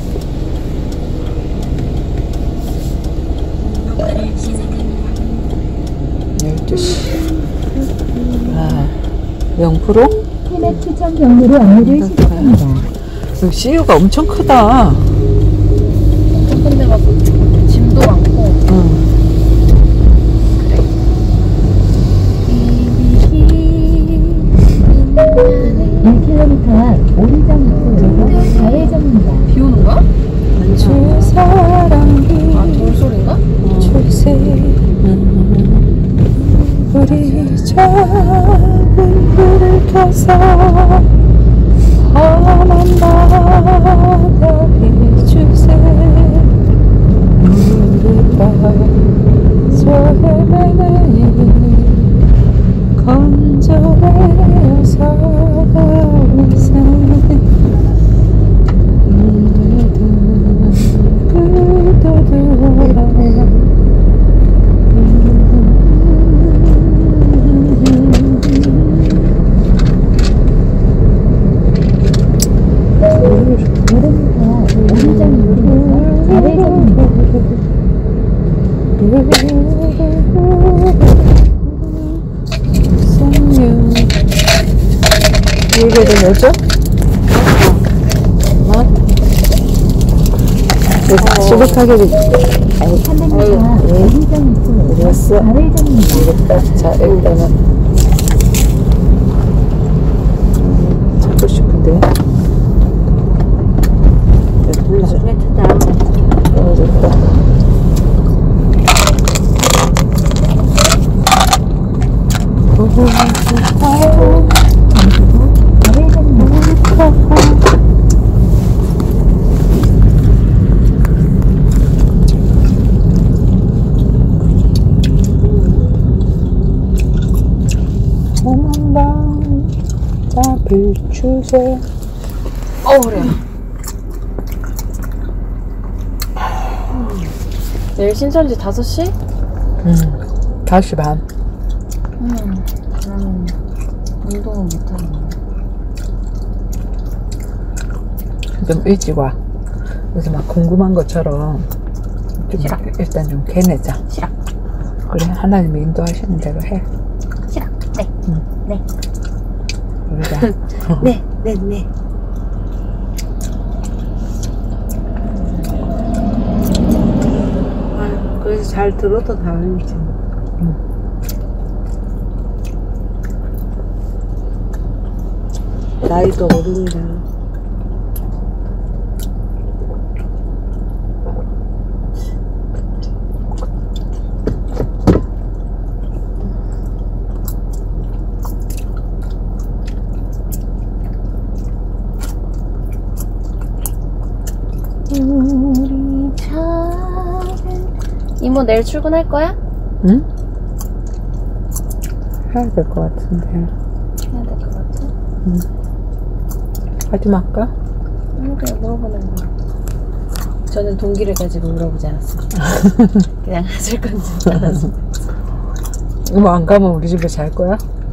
[SPEAKER 3] 열두 시. 아, 영 퍼센트?
[SPEAKER 8] 해당 추천 경로로 업무를 시작합니다.
[SPEAKER 3] 여기 씨유가 엄청 크다.
[SPEAKER 4] 엄청 큰데 막 짐도 많고.
[SPEAKER 3] 응.
[SPEAKER 8] 일 킬로미터 앞 오리정부에서 좌회전입니다.
[SPEAKER 4] 비 오는 거야?
[SPEAKER 3] 주 사랑이
[SPEAKER 4] 아, 돌소리인가?
[SPEAKER 3] 주세 우리 작은 불을 켜서 험한 바다 비추세 우리가 설매는 건조해서 이상 불도 들어 이게 좀 뭐죠? 어? 수북하게 그랬어. 알겠다. 자, 일단은 찾고 싶은데 떨어졌다. 비추세.
[SPEAKER 4] 어, 그래. 내일 신천지 다섯 시?
[SPEAKER 3] 응. 다섯 시 반.
[SPEAKER 4] 응. 나는 운동은 못하는데.
[SPEAKER 3] 좀 일찍 와. 그래서 막 궁금한 것처럼 좀
[SPEAKER 4] 싫어.
[SPEAKER 3] 일단 좀 캐내자.
[SPEAKER 4] 싫어.
[SPEAKER 3] 그래, 하나님이 인도하시는 대로 해.
[SPEAKER 4] 싫어. 네.
[SPEAKER 3] 응.
[SPEAKER 4] 네.
[SPEAKER 3] 그러자.
[SPEAKER 7] 네, 네, 네. 아, 그래서 잘 들어도 다행이지.
[SPEAKER 3] 응.
[SPEAKER 7] 나이도 어린이라.
[SPEAKER 4] 우리 작은 이모 내일 출근할 거야?
[SPEAKER 3] 응? 해야 될 것 같은데.
[SPEAKER 4] 해야 될 것 같아?
[SPEAKER 3] 응. 하지 말까?
[SPEAKER 4] 응, 그냥 물어보는 거야. 저는 동기를 가지고 물어보지 않았어요. 그냥 하실 건지 알았어.
[SPEAKER 3] 뭐 안 가면 우리 집에 잘 거야?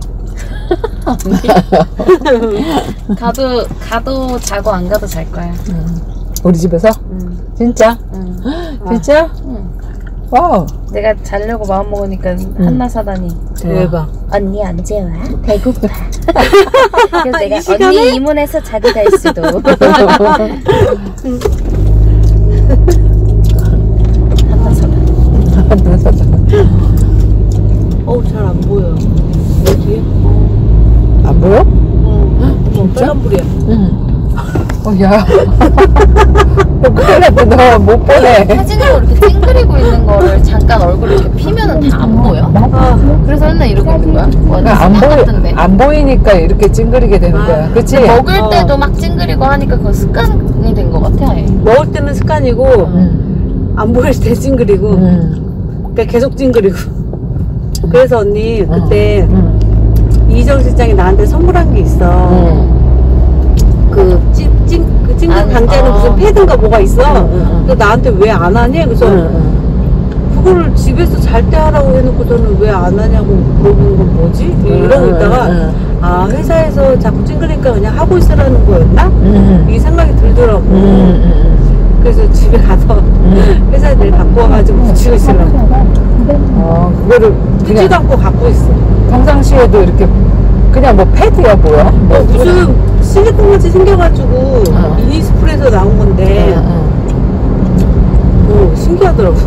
[SPEAKER 4] 가도 가도 자고 안 가도 잘 거야.
[SPEAKER 3] 응. 우리 집에서?
[SPEAKER 4] 응.
[SPEAKER 3] 진짜?
[SPEAKER 4] 응.
[SPEAKER 3] 진짜?
[SPEAKER 4] 응.
[SPEAKER 3] 와우.
[SPEAKER 4] 내가 자려고 마음 먹으니까 한나 사다니.
[SPEAKER 7] 대박.
[SPEAKER 4] 언니 언제 와? 배고파. 그래서 내가 언니 이문에서 자고 갈 수도. 한나 사다니.
[SPEAKER 3] 한나 사다니.
[SPEAKER 7] 어우, 잘 안 보여. 어디에?
[SPEAKER 3] 안 보여?
[SPEAKER 7] 어,
[SPEAKER 3] 진짜?
[SPEAKER 7] 빨간불이야.
[SPEAKER 3] 응. 어, 야. 큰일 났다. 너 못 보내.
[SPEAKER 4] 사진으로 이렇게 찡그리고 있는 거를 잠깐 얼굴을 이렇게 피면은 다 안 보여?
[SPEAKER 8] 아,
[SPEAKER 4] 그래서 맨날 이러고 있는 거야? 완전
[SPEAKER 3] 안,
[SPEAKER 4] 습관
[SPEAKER 3] 보이,
[SPEAKER 4] 같은데.
[SPEAKER 3] 안 보이니까 이렇게 찡그리게 되는
[SPEAKER 7] 아,
[SPEAKER 3] 거야. 그치?
[SPEAKER 4] 먹을
[SPEAKER 7] 어.
[SPEAKER 4] 때도 막 찡그리고 하니까 그거 습관이 된 것 같아. 아예.
[SPEAKER 7] 먹을 때는 습관이고,
[SPEAKER 3] 응.
[SPEAKER 7] 안 보일 때 찡그리고,
[SPEAKER 3] 응.
[SPEAKER 7] 그러니까 계속 찡그리고. 그래서 언니, 그때
[SPEAKER 3] 응.
[SPEAKER 7] 이정 실장이 나한테 선물한 게 있어.
[SPEAKER 3] 응.
[SPEAKER 7] 그 찡, 찡, 그 찡그리는 혈액 방지하는
[SPEAKER 3] 아.
[SPEAKER 7] 무슨 패드인가 뭐가 있어.
[SPEAKER 3] 응, 응.
[SPEAKER 7] 근데 나한테 왜 안 하니? 그래서
[SPEAKER 3] 응, 응.
[SPEAKER 7] 그거를 집에서 잘 때 하라고 해놓고서는 왜 안 하냐고 물어보는 건 뭐지? 이러고
[SPEAKER 3] 응,
[SPEAKER 7] 있다가
[SPEAKER 3] 응,
[SPEAKER 7] 아 회사에서 자꾸 찡그리니까 그냥 하고 있으라는 거였나?
[SPEAKER 3] 응.
[SPEAKER 7] 이 생각이 들더라고.
[SPEAKER 3] 응, 응,
[SPEAKER 7] 그래서 집에 가서
[SPEAKER 3] 응.
[SPEAKER 7] 회사에 내일 갖고 와가지고 붙이고 있으라고.
[SPEAKER 3] 어, 그거를
[SPEAKER 7] 뜯지도
[SPEAKER 3] 그냥
[SPEAKER 7] 않고 갖고 있어.
[SPEAKER 3] 평상시에도 이렇게 그냥 뭐 패드야 뭐야? 뭐
[SPEAKER 7] 무슨 실리콘 같이 생겨가지고
[SPEAKER 3] 어.
[SPEAKER 7] 이니스프레에서 나온 건데
[SPEAKER 3] 응, 응.
[SPEAKER 7] 어, 신기하더라고.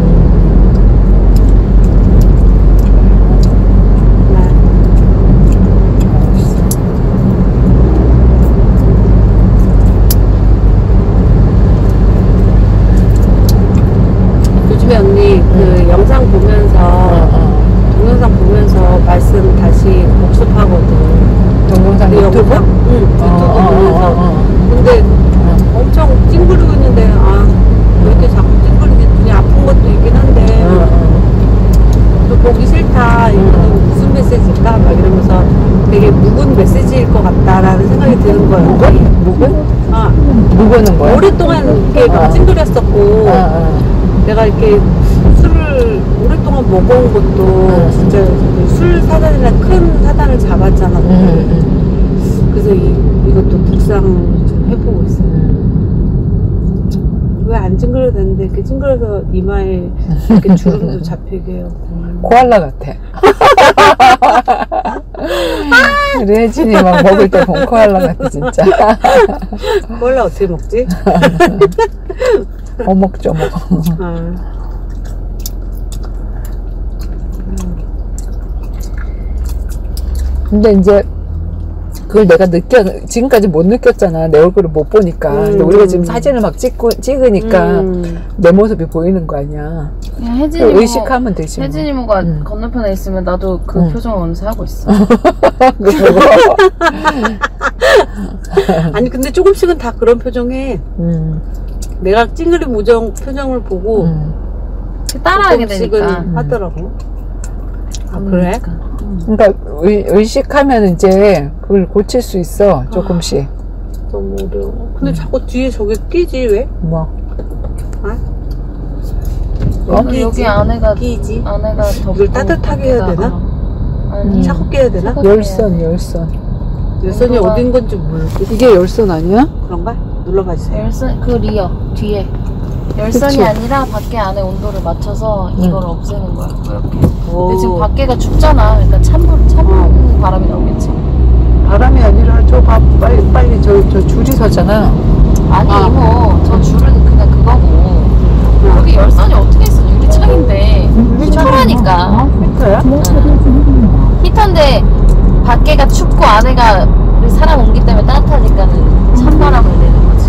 [SPEAKER 7] 요즘에 언니 그 영상 보면서
[SPEAKER 3] 어, 어.
[SPEAKER 7] 동영상 보면서 말씀 다시 복습하거든.
[SPEAKER 3] 동영상
[SPEAKER 7] 그
[SPEAKER 3] 유튜브?
[SPEAKER 7] 영상? 응, 유튜브
[SPEAKER 3] 어, 어,
[SPEAKER 7] 보면서.
[SPEAKER 3] 어, 어.
[SPEAKER 7] 근데 엄청 찡그리고 있는데 아 왜 이렇게 자꾸 찡그리지? 눈이 아픈 것도 있긴 한데
[SPEAKER 3] 어, 어.
[SPEAKER 7] 또 보기 싫다. 이거는 무슨 메시지일까? 막 이러면서 되게 묵은 메시지일 것 같다라는 생각이 드는 거예요.
[SPEAKER 3] 묵은? 묵은?
[SPEAKER 7] 아,
[SPEAKER 3] 묵은 거야?
[SPEAKER 7] 오랫동안 이렇게 막
[SPEAKER 3] 어.
[SPEAKER 7] 찡그렸었고
[SPEAKER 3] 어, 어.
[SPEAKER 7] 내가 이렇게 술을 오랫동안 먹어온 것도
[SPEAKER 3] 응.
[SPEAKER 7] 진짜 술 사단이랑 큰 사단을 잡았잖아.
[SPEAKER 3] 응, 응.
[SPEAKER 7] 그래서 이, 이것도 묵상을 좀 해보고 있어요. 왜 안 찡그려도 되는데 이렇게 찡그려서 이마에 이렇게 주름도 잡히게 해요.
[SPEAKER 3] 코알라 같아. 우리 혜진이 막 먹을 때 보면 코알라 같아 진짜.
[SPEAKER 7] 원래 어떻게 먹지?
[SPEAKER 3] 어먹저먹.
[SPEAKER 7] 아.
[SPEAKER 3] 근데 이제 그걸 내가 느껴 지금까지 못 느꼈잖아. 내 얼굴을 못 보니까. 근데
[SPEAKER 7] 음.
[SPEAKER 3] 우리가 지금 사진을 막 찍고 찍으니까
[SPEAKER 7] 음.
[SPEAKER 3] 내 모습이 보이는 거 아니야.
[SPEAKER 6] 그냥 혜진이
[SPEAKER 3] 그
[SPEAKER 6] 뭐,
[SPEAKER 3] 의식하면 되지. 뭐.
[SPEAKER 6] 혜진이 뭐가
[SPEAKER 3] 음.
[SPEAKER 6] 건너편에 있으면 나도 그
[SPEAKER 3] 음.
[SPEAKER 6] 표정 어느새 하고 있어.
[SPEAKER 3] 그리고
[SPEAKER 7] 아니 근데 조금씩은 다 그런 표정에
[SPEAKER 3] 음,
[SPEAKER 7] 내가 찡그린 모정 표정을 보고
[SPEAKER 3] 음.
[SPEAKER 6] 따라하게
[SPEAKER 7] 조금씩은
[SPEAKER 6] 되니까.
[SPEAKER 7] 하더라고. 아 그래?
[SPEAKER 3] 그러니까 의, 의식하면 이제 그걸 고칠 수 있어 조금씩.
[SPEAKER 7] 너무 어려워. 근데 자꾸 뒤에 저게 끼지 왜?
[SPEAKER 3] 뭐
[SPEAKER 6] 어? 여기 안에가
[SPEAKER 7] 끼지?
[SPEAKER 6] 안에가 더
[SPEAKER 7] 이걸 따뜻하게 해야 되나?
[SPEAKER 6] 어. 아니
[SPEAKER 7] 차갑게 해야 되나?
[SPEAKER 6] 차갑게
[SPEAKER 3] 열선 열선.
[SPEAKER 7] 열선이
[SPEAKER 6] 온도가-
[SPEAKER 7] 어딘 건지 모르겠어.
[SPEAKER 3] 이게 열선 아니야?
[SPEAKER 7] 그런가? 눌러봐 주세요.
[SPEAKER 6] 열선 그 리어 뒤에 열선이
[SPEAKER 3] 그치?
[SPEAKER 6] 아니라 밖에 안에 온도를 맞춰서 이걸 없애는 거야. 이렇게.
[SPEAKER 7] 오.
[SPEAKER 6] 근데 지금 밖에가 춥잖아. 그러니까 찬불 찬
[SPEAKER 7] 어.
[SPEAKER 6] 바람이 나오겠지.
[SPEAKER 3] 바람이 아니라 저 봐, 빨리 빨리 저 저 줄이 서잖아.
[SPEAKER 6] 아니
[SPEAKER 7] 아.
[SPEAKER 6] 이모 저 줄은 그냥 그거고 여기 열선이 어떻게 있어? 유리창인데 히터라니까.
[SPEAKER 3] 히터야?
[SPEAKER 8] 지하철을 진입합니다.
[SPEAKER 6] 히터인데 밖에가 춥고 안에가 우리 사람 온기 때문에 따뜻하니까는 찬바람을 내는 거지.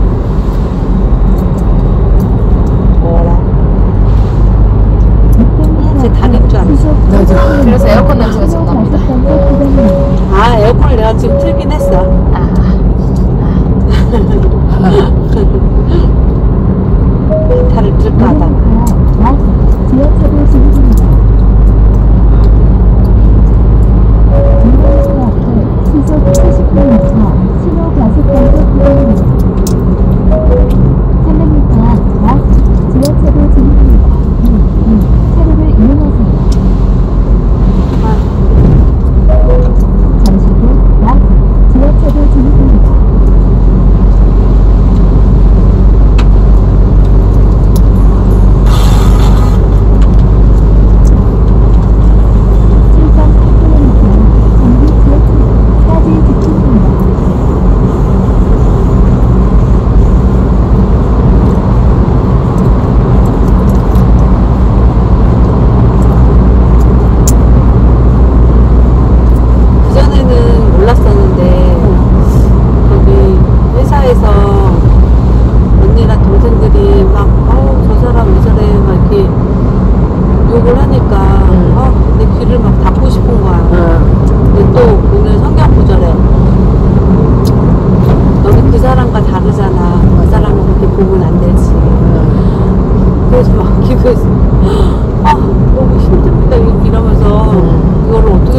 [SPEAKER 7] 제 다리인 줄 알았어.
[SPEAKER 6] 그래서 에어컨 냄새가 지금 납니다.
[SPEAKER 7] 아 에어컨을 내가 지금 틀긴 했어.
[SPEAKER 6] 아,
[SPEAKER 7] 기타를 틀까 하다.
[SPEAKER 8] 지하철을 진입합니다. 시속 칠십 킬로미터 신호 과속 단속 구간입니다. 삼백 미터 앞 지하철을 진입합니다. 차로를 이용하세요. 잠시 후 앞 지하철을 진입합니다.
[SPEAKER 7] 그전에는 몰랐었는데 거기 회사에서 언니랑 동생들이 막 어, 저 사람 왜 저래 막 이렇게 욕을 하니까
[SPEAKER 3] 응.
[SPEAKER 7] 어, 내 귀를 막 닫고 싶은 거야. 근데 또 오늘 성경 구절에 너는 그 사람과 다르잖아. 그 사람을 그렇게 보면 안 되지. 그래서 막 기도했어. 아 너무 힘듭니다 이러면서
[SPEAKER 3] 음.
[SPEAKER 7] 이걸 어떻게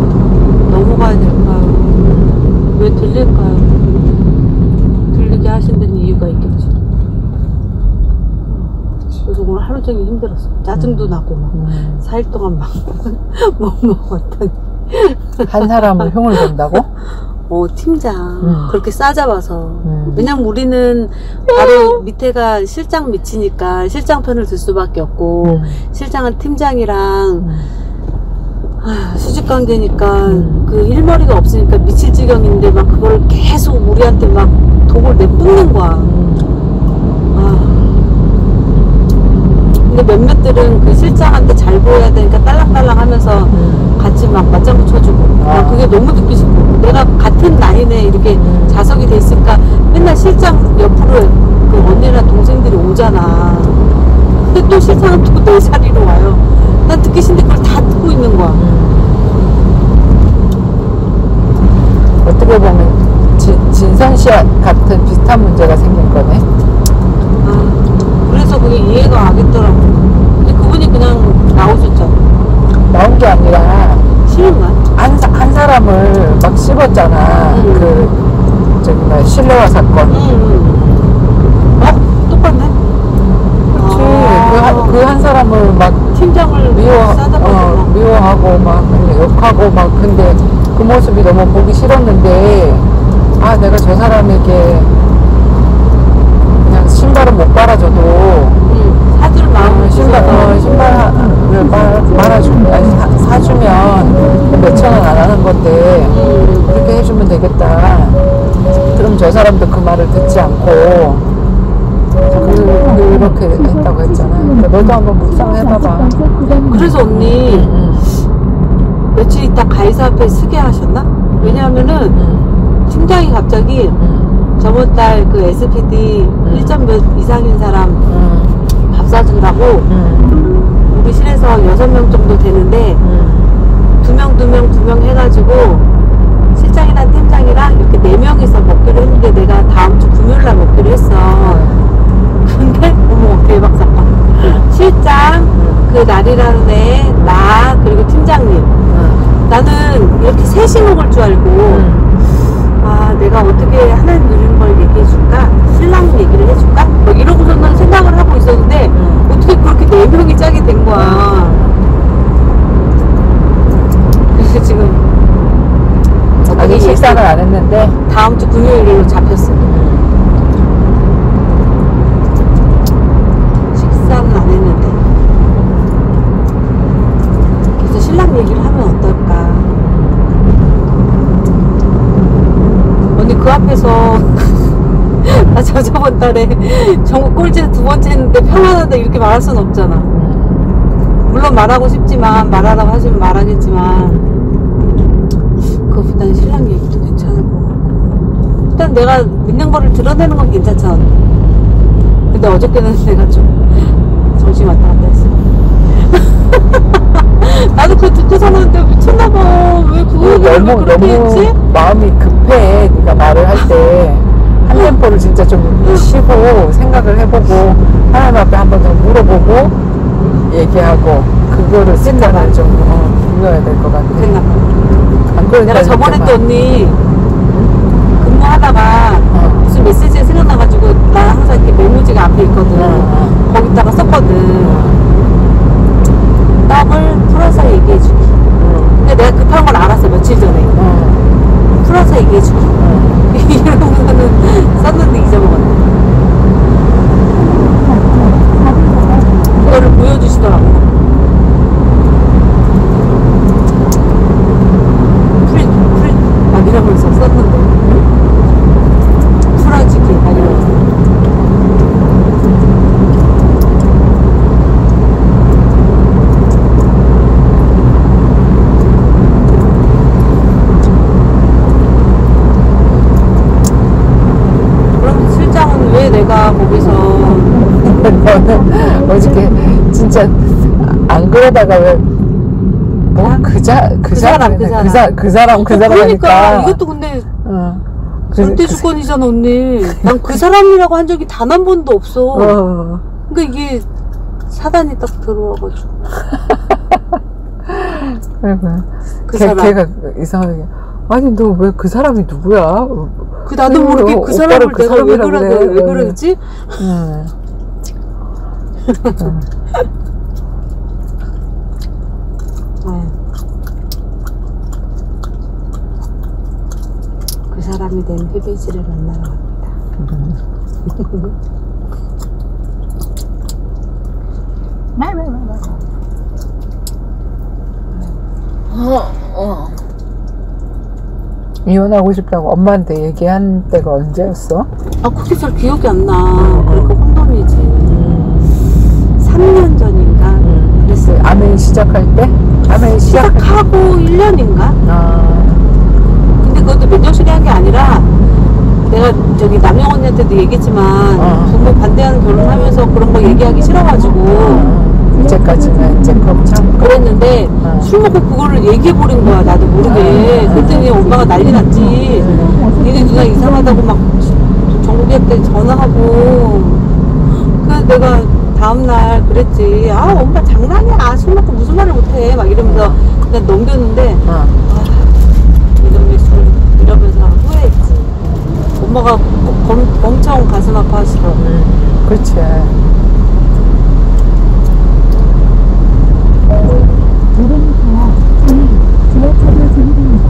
[SPEAKER 7] 또 넘어가야 될까요? 왜 들릴까요? 들리게 하시는 굉장히 힘들었어. 짜증도
[SPEAKER 3] 음.
[SPEAKER 7] 나고 막
[SPEAKER 3] 음.
[SPEAKER 7] 사 일 동안 막 못 먹었더니
[SPEAKER 3] 한 사람을 흉을 본다고?
[SPEAKER 7] 어 팀장
[SPEAKER 3] 음.
[SPEAKER 7] 그렇게 싸잡아서
[SPEAKER 3] 음.
[SPEAKER 7] 왜냐면 우리는 바로 밑에가 실장 밑이니까 실장 편을 들 수밖에 없고
[SPEAKER 3] 음.
[SPEAKER 7] 실장은 팀장이랑
[SPEAKER 3] 음.
[SPEAKER 7] 아, 수직 관계니까
[SPEAKER 3] 음.
[SPEAKER 7] 그 일머리가 없으니까 미칠 지경인데 막 그걸 계속 우리한테 막 독을 내뿜는 거야. 아. 근데 몇몇들은 그 실장한테 잘 보여야 되니까 딸랑딸랑 하면서
[SPEAKER 3] 음.
[SPEAKER 7] 같이 막 맞장구 쳐주고
[SPEAKER 3] 아.
[SPEAKER 7] 난 그게 너무 듣기 싫고 내가 같은 나이에 이렇게
[SPEAKER 3] 음.
[SPEAKER 7] 자석이 돼 있으니까 맨날 실장 옆으로 그 언니랑 동생들이 오잖아. 근데 또 실장은 또 내 자리로 와요. 난 듣기 싫은데 그걸 다 듣고 있는 거야.
[SPEAKER 3] 어떻게 보면 진, 진선 씨 같은 비슷한 문제가 생긴 거네.
[SPEAKER 7] 아, 그래서 그게 이해가 가겠더라고. 근데 그분이 그냥 나오셨잖아.
[SPEAKER 3] 나온 게 아니라
[SPEAKER 7] 싫은가?
[SPEAKER 3] 한, 사- 한 사람을 막 씹었잖아.
[SPEAKER 7] 음.
[SPEAKER 3] 그 저기 뭐야 실내화 사건.
[SPEAKER 7] 응, 응. 어? 똑같네?
[SPEAKER 3] 그렇지.
[SPEAKER 7] 아.
[SPEAKER 3] 그 한 그 한 사람을 막
[SPEAKER 7] 팀장을
[SPEAKER 3] 미워,
[SPEAKER 7] 싸다보고
[SPEAKER 3] 어, 미워하고 막 욕하고 막 근데 그 모습이 너무 보기 싫었는데 아 내가 저 사람에게 그냥 신발을 못 빨아줘도
[SPEAKER 7] 응, 사줄 마음을
[SPEAKER 3] 어, 신발 어, 신발을 빨, 빨아주 아니 사, 사주면 몇천 원 안 하는 건데 그렇게 해주면 되겠다. 그럼 저 사람도 그 말을 듣지 않고 그, 그렇게 했다고 했잖아. 그러니까 너도 한번 묵상해봐봐.
[SPEAKER 7] 그래서 언니
[SPEAKER 3] 응,
[SPEAKER 7] 며칠 있다 가이사 앞에 쓰게 하셨나? 왜냐하면은
[SPEAKER 3] 응,
[SPEAKER 7] 팀장이 갑자기
[SPEAKER 3] 응,
[SPEAKER 7] 저번 달 그 에스피디 일 점 몇 이상인 사람
[SPEAKER 3] 응,
[SPEAKER 7] 밥 사준다고
[SPEAKER 3] 응,
[SPEAKER 7] 우리 실에서 여섯 명 정도 되는데
[SPEAKER 3] 응.
[SPEAKER 7] 두 명, 두 명, 두 명 해가지고 실장이랑 팀장이랑 이렇게 네 명이서 먹기로 했는데 내가 다음 주 금요일 날 먹기로 했어. 근데 어머 대박 사건. 실장 그 날이라는 애, 나 그리고 팀장님. 나는 이렇게 셋이 먹을 줄 알고 아 내가 어떻게 하나님 누리는 걸 얘기해 줄까? 신랑 얘기를 해줄까? 뭐 이러고서는 생각을 하고 있었는데 어떻게 그렇게 네 명이 짜게 된 거야. 그래서 지금
[SPEAKER 3] 아직 식사는 안 했는데
[SPEAKER 7] 다음 주 금요일로 잡혔어. 식사는 안 했는데. 그래서 신랑 얘기를 하면 어떨까? 언니 그 앞에서 나 저 저번 달에 전국 꼴찌 두 번째 했는데 평안하다 이렇게 말할 순 없잖아. 물론 말하고 싶지만 말하라고 하시면 말하겠지만 그것보다는 신랑 얘기도 괜찮을 것 같고 일단 내가 믿는 거를 드러내는 건 괜찮잖아. 근데 어저께는 내가 좀 정신이 왔다 갔다 했어. 나도 그거 듣고 살았는데 미쳤나봐. 왜 그걸 왜
[SPEAKER 3] 너무
[SPEAKER 7] 그렇게
[SPEAKER 3] 너무
[SPEAKER 7] 했지?
[SPEAKER 3] 마음이 급해. 네가 말을 할 때 한 템포를 진짜 좀 쉬고 생각을 해보고 하나님 앞에 한 번 더 물어보고 얘기하고 그거를 생각을 좀 어, 불러야 될 것 같아.
[SPEAKER 7] 그랬나 봐.
[SPEAKER 3] 안 그러니까
[SPEAKER 7] 내가 저번에 또 언니 근무하다가
[SPEAKER 3] 어.
[SPEAKER 7] 무슨 메시지가 생각나가지고 나 항상 이렇게 메모지가 앞에 있거든.
[SPEAKER 3] 어.
[SPEAKER 7] 거기다가 썼거든. 떡을 풀어서 얘기해주기. 근데 내가 급한 걸 알았어 며칠 전에.
[SPEAKER 3] 어.
[SPEAKER 7] 풀어서 얘기해주기.
[SPEAKER 3] 어.
[SPEAKER 7] 이러고서는 썼는데 잊어먹었네. 그거를 보여주시더라고. 풀, 풀, 막 이러면서 썼는데. 풀어주기, 막 이러면서. 그럼 실장은 왜 내가 거기서
[SPEAKER 3] 너는 어저께 진짜 안 그러다가 왜뭐그자 그
[SPEAKER 7] 그 사람, 그
[SPEAKER 3] 사람 그,
[SPEAKER 7] 사람.
[SPEAKER 3] 사, 그 사람 그 사람
[SPEAKER 7] 그러니까
[SPEAKER 3] 하니까
[SPEAKER 7] 이것도 근데
[SPEAKER 3] 어. 그-
[SPEAKER 7] 절대
[SPEAKER 3] 그-
[SPEAKER 7] 주권이잖아 언니. 난 그 사람이라고 한 적이 단 한 번도 없어.
[SPEAKER 3] 어.
[SPEAKER 7] 그러니까 이게 사단이 딱 들어와가지고
[SPEAKER 3] 아이고.
[SPEAKER 7] 그
[SPEAKER 3] 걔,
[SPEAKER 7] 사람.
[SPEAKER 3] 걔가 이상하게 아니 너 왜 그 사람이 누구야?
[SPEAKER 7] 그 나도
[SPEAKER 3] 왜
[SPEAKER 7] 모르게 그
[SPEAKER 3] 오빠를
[SPEAKER 7] 사람을
[SPEAKER 3] 그
[SPEAKER 7] 내가 왜
[SPEAKER 3] 사람이라고
[SPEAKER 7] 그러
[SPEAKER 3] 그래?
[SPEAKER 7] 왜 그러지?
[SPEAKER 3] 응.
[SPEAKER 7] 아유. 그 사람이 된 회비지를 만나러 갑니다.
[SPEAKER 3] 어, 어. 이혼하고 싶다고 엄마한테 얘기한 때가 언제였어?
[SPEAKER 7] 아, 그게 잘 기억이 안 나. 그러니까 혼돈이지. 삼 년 전인가?
[SPEAKER 3] 그랬어요. 아메이 시작할 때? 아메이 시작
[SPEAKER 7] 시작하고 일 년인가?
[SPEAKER 3] 아,
[SPEAKER 7] 근데 그것도 맨정신에 한 게 아니라 내가 저기 남영 언니한테도 얘기했지만
[SPEAKER 3] 어.
[SPEAKER 7] 부모 반대하는 결혼하면서 그런 거 얘기하기 싫어가지고
[SPEAKER 3] 어, 이제까지는 이제 컵 참고.
[SPEAKER 7] 그랬는데
[SPEAKER 3] 어.
[SPEAKER 7] 술 먹고 그거를 얘기해버린 거야, 나도 모르게.
[SPEAKER 3] 어.
[SPEAKER 7] 그랬더니 엄마가 난리 났지. 니네 누나 이상하다고 막 정국이한테 전화하고. 그래서 내가 다음날 그랬지. 아, 엄마 장난이야. 술 먹고 무슨 말을 못해. 막 이러면서 그냥 넘겼는데
[SPEAKER 3] 어.
[SPEAKER 7] 아, 이놈의 술 이러면서 후회했지. 엄마가 엄, 엄청 가슴 아파하시더라고.
[SPEAKER 3] 그렇지.
[SPEAKER 8] 오른쪽 지하철로 진입니다.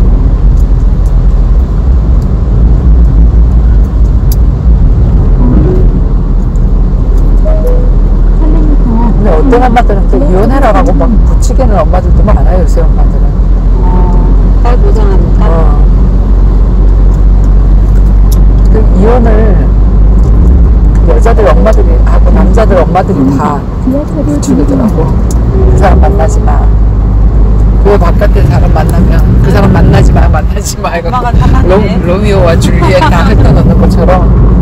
[SPEAKER 3] 근데 어떤 엄마들은 또 이혼해라라고 막 부치기는 엄마들도 많아요, 요새 엄마들은.
[SPEAKER 7] 어, 딸 고생하니까.
[SPEAKER 3] 어. 그 이혼을 여자들 엄마들이 하고 남자들 엄마들이 다
[SPEAKER 8] 지하철로
[SPEAKER 3] 부추기더라고. 그 사람 만나지 마. 그 바깥에 사람 만나면 그 사람 만나지 마, 만나지 마. 이거
[SPEAKER 7] 엄마가 다
[SPEAKER 3] 로,
[SPEAKER 7] 맞네.
[SPEAKER 3] 로미오와 줄리엣 다 흩어놓는 것처럼.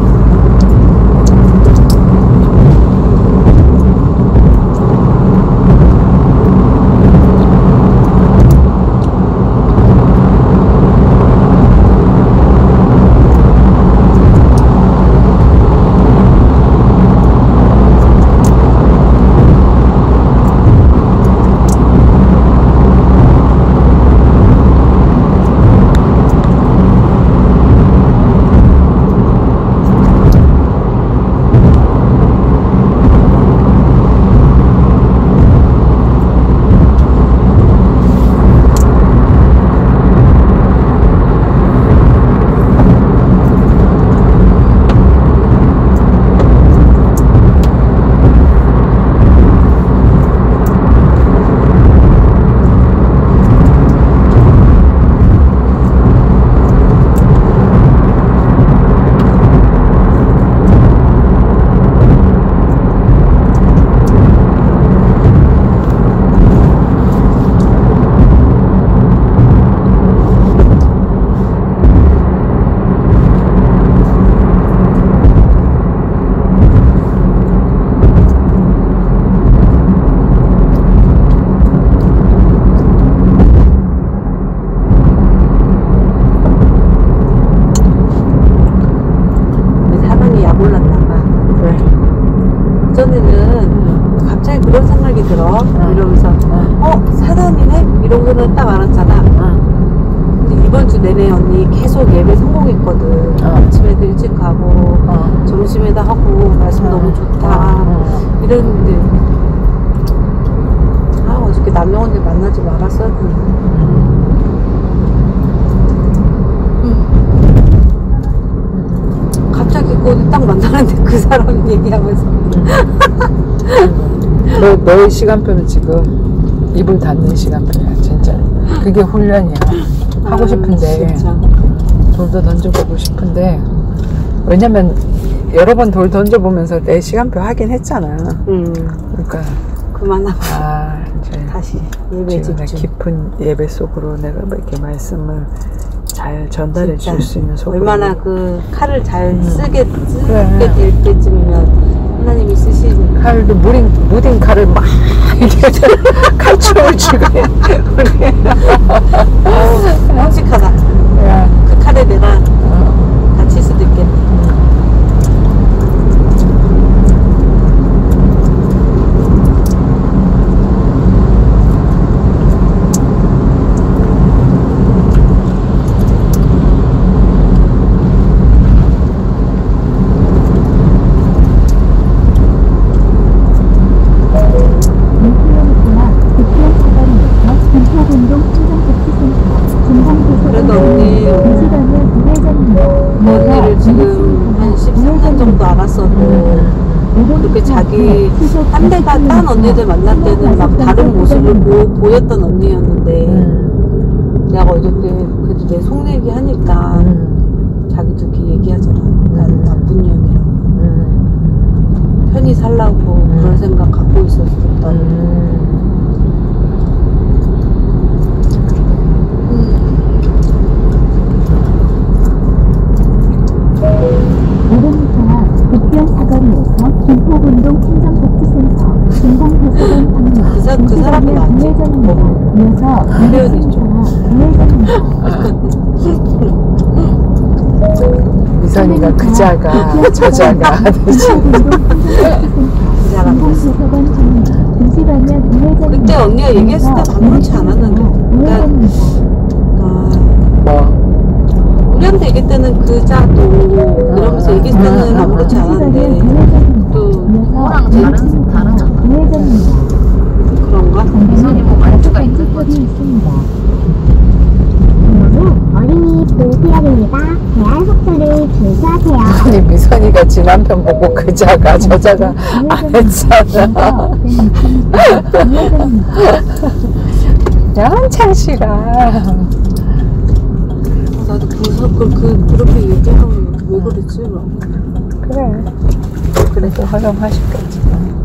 [SPEAKER 7] 그전에는 갑자기 그런 생각이 들어. 이러면서 어? 사단이네? 이러고는 딱 알았잖아. 근데 이번 주 내내 언니 계속 예배 성공했거든. 아침에도 일찍 가고 점심에도 하고 말씀 너무 좋다 이랬는데 아 어저께 남영 언니 만나지 말았어야 되나. 갑자기 그 딱 만나는데 그 사람 얘기하면서
[SPEAKER 3] 너, 너의 시간표는 지금 입을 닫는 시간표야 진짜. 그게 훈련이야. 하고 싶은데
[SPEAKER 7] 아,
[SPEAKER 3] 돌도 던져보고 싶은데 왜냐면 여러 번 돌 던져보면서 내 시간표 하긴 했잖아.
[SPEAKER 7] 음.
[SPEAKER 3] 그러니까
[SPEAKER 7] 그만하고
[SPEAKER 3] 아 이제
[SPEAKER 7] 다시 예배
[SPEAKER 3] 지금
[SPEAKER 7] 집중.
[SPEAKER 3] 깊은 예배 속으로 내가 이렇게 말씀을 잘 전달해
[SPEAKER 7] 진짜.
[SPEAKER 3] 줄 수 있는 속으로.
[SPEAKER 7] 얼마나 그 칼을 잘
[SPEAKER 3] 음.
[SPEAKER 7] 쓰게, 쓰게
[SPEAKER 3] 그래.
[SPEAKER 7] 될 때쯤이면 하나님이 쓰시니까.
[SPEAKER 3] 칼도 무딘, 무딘 칼을 막 이렇게 칼춤을 추고
[SPEAKER 7] 끔찍하다.
[SPEAKER 3] 야,
[SPEAKER 7] 그 칼에 내가
[SPEAKER 3] 어.
[SPEAKER 7] 다칠 수도 있겠네.
[SPEAKER 8] 육 킬로미터와 구 킬로미터 사거리입니다.
[SPEAKER 7] 지금 한 십삼 년 정도 알았어도 그렇게 자기 딴 데가 딴 언니들 만날 때는 막 다른 모습을 보, 보였던 언니였는데 내가 어저께 그래도 내 속내기 하니까 자기도 그렇게 얘기하잖아. 나는 나쁜 년이라고. 편히 살라고 그런 생각 갖고 있었다고.
[SPEAKER 8] 급변 사거리에서 김포운동 행정복지센터 중공도서관 방면
[SPEAKER 7] 그, 사, 그 사람이 나왔지?
[SPEAKER 8] 우회전입니다. 이어서
[SPEAKER 7] 혜연이죠.
[SPEAKER 8] 우회전입니다.
[SPEAKER 3] 미선이가 그자가 저자가
[SPEAKER 8] 중공도서관 방면 두 시 방면 우회전입니다.
[SPEAKER 7] 그때 언니가 얘기했을 때 아무렇지 않았는데 그러니까
[SPEAKER 3] 뭐
[SPEAKER 7] 우리한테 얘기할 때는 그자도 이러면서 얘기했을 때는 아무렇지 않았는데 또
[SPEAKER 6] 그거랑 다른 다르잖아.
[SPEAKER 8] 우회전입니다.
[SPEAKER 7] 그런가?
[SPEAKER 6] 미선이 뭐 말투가 있는 거지.
[SPEAKER 8] 어린이 보호구역입니다. 대안 속도를 준수하세요.
[SPEAKER 3] 아니 미선이가 지 남편 보고 그자가 저자가 안 했잖아. 양찬 씨가
[SPEAKER 7] 나도 그, 그, 그, 그렇게 얘기하고 왜 그랬지?
[SPEAKER 3] 그래 그래도 활용하셨겠지.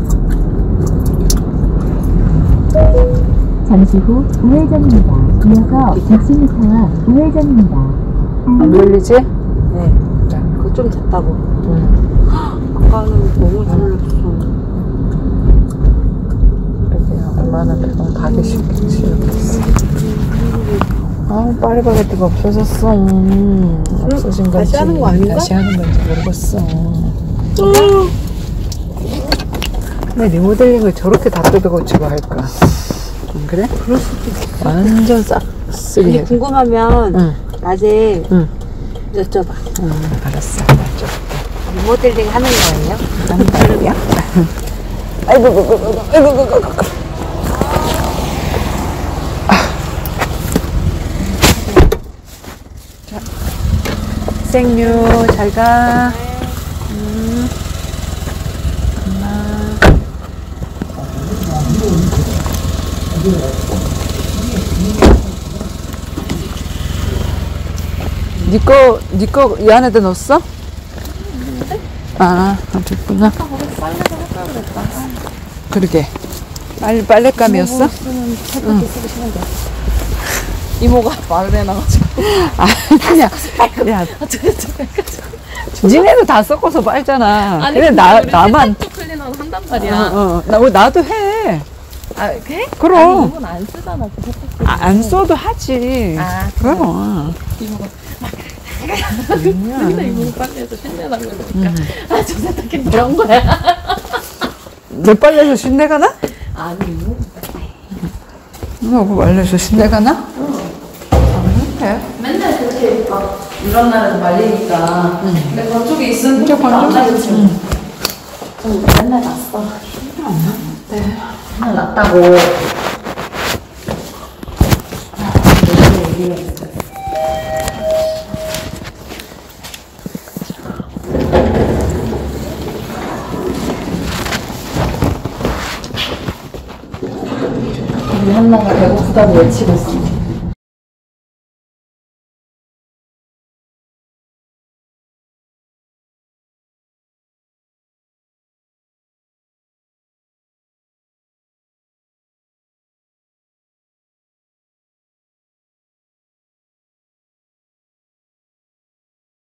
[SPEAKER 8] 잠시 후 우회전입니다. 이어서 백십 미터 앞 우회전입니다.
[SPEAKER 3] 안 돌리지?
[SPEAKER 7] 네. 그거 좀 됐다고.
[SPEAKER 3] 응.
[SPEAKER 7] 아까는 너무 졸렸어.
[SPEAKER 3] 그러게 얼마나 그럼 가기 싫겠지. 아 파리바게뜨가 없어졌어. 음, 없어진 건지
[SPEAKER 7] 다시 하는 거 아닌가?
[SPEAKER 3] 다시 하는 건지 모르겠어. 근데 리모델링을 저렇게 다 뜯어고치고 할까? 안 그래?
[SPEAKER 7] 그럴 수도 있어.
[SPEAKER 3] 완전 싹쓸이
[SPEAKER 7] 근데
[SPEAKER 3] 해.
[SPEAKER 7] 궁금하면
[SPEAKER 3] 응.
[SPEAKER 7] 낮에
[SPEAKER 3] 응.
[SPEAKER 7] 여쭤봐.
[SPEAKER 3] 응, 알았어. 여쭤볼게.
[SPEAKER 7] 리모델링 하는 거예요?
[SPEAKER 3] 한 달이야? 아이고, 아이고, 아이고, 아이고, 아이고, 아이고. 자, 생유 잘 가. 음. 엄마. 니꺼, 니꺼 이 안에다 넣었어? 아, 됐구나. 그러게. 빨래, 빨랫감이었어? 응.
[SPEAKER 6] 이모가 말을 해놔가지고.
[SPEAKER 3] 아니야. 야, 니네도 다 섞어서 빨잖아. 근데 나, 나만.
[SPEAKER 6] 세탁도 클리너는 한단 말이야.
[SPEAKER 3] 어, 어. 나, 나도 해.
[SPEAKER 6] 아, 그래?
[SPEAKER 3] 그럼.
[SPEAKER 6] 아니, 이모는 안 쓰잖아. 그 세탁도.
[SPEAKER 3] 아, 안 써도 하지.
[SPEAKER 6] 아,
[SPEAKER 3] 그럼.
[SPEAKER 6] 이모가 맨날 이모가 빨래해서 신내라고 그러니까 아, 저 세탁기 이런 거야.
[SPEAKER 3] 내 빨래에서 신내가 나?
[SPEAKER 6] 아니, 이모.
[SPEAKER 3] 너 그 빨래에서 신내가 나? 응.
[SPEAKER 6] 맨날 그렇게 막 이런 날에도 말리니까. 근데 건조기 있으면
[SPEAKER 3] 진짜 건조기
[SPEAKER 6] 안 나지. 좀 맨날 났어. 네. 맨날 났다고. 우리 한나가 배고프다고 외치고 있어.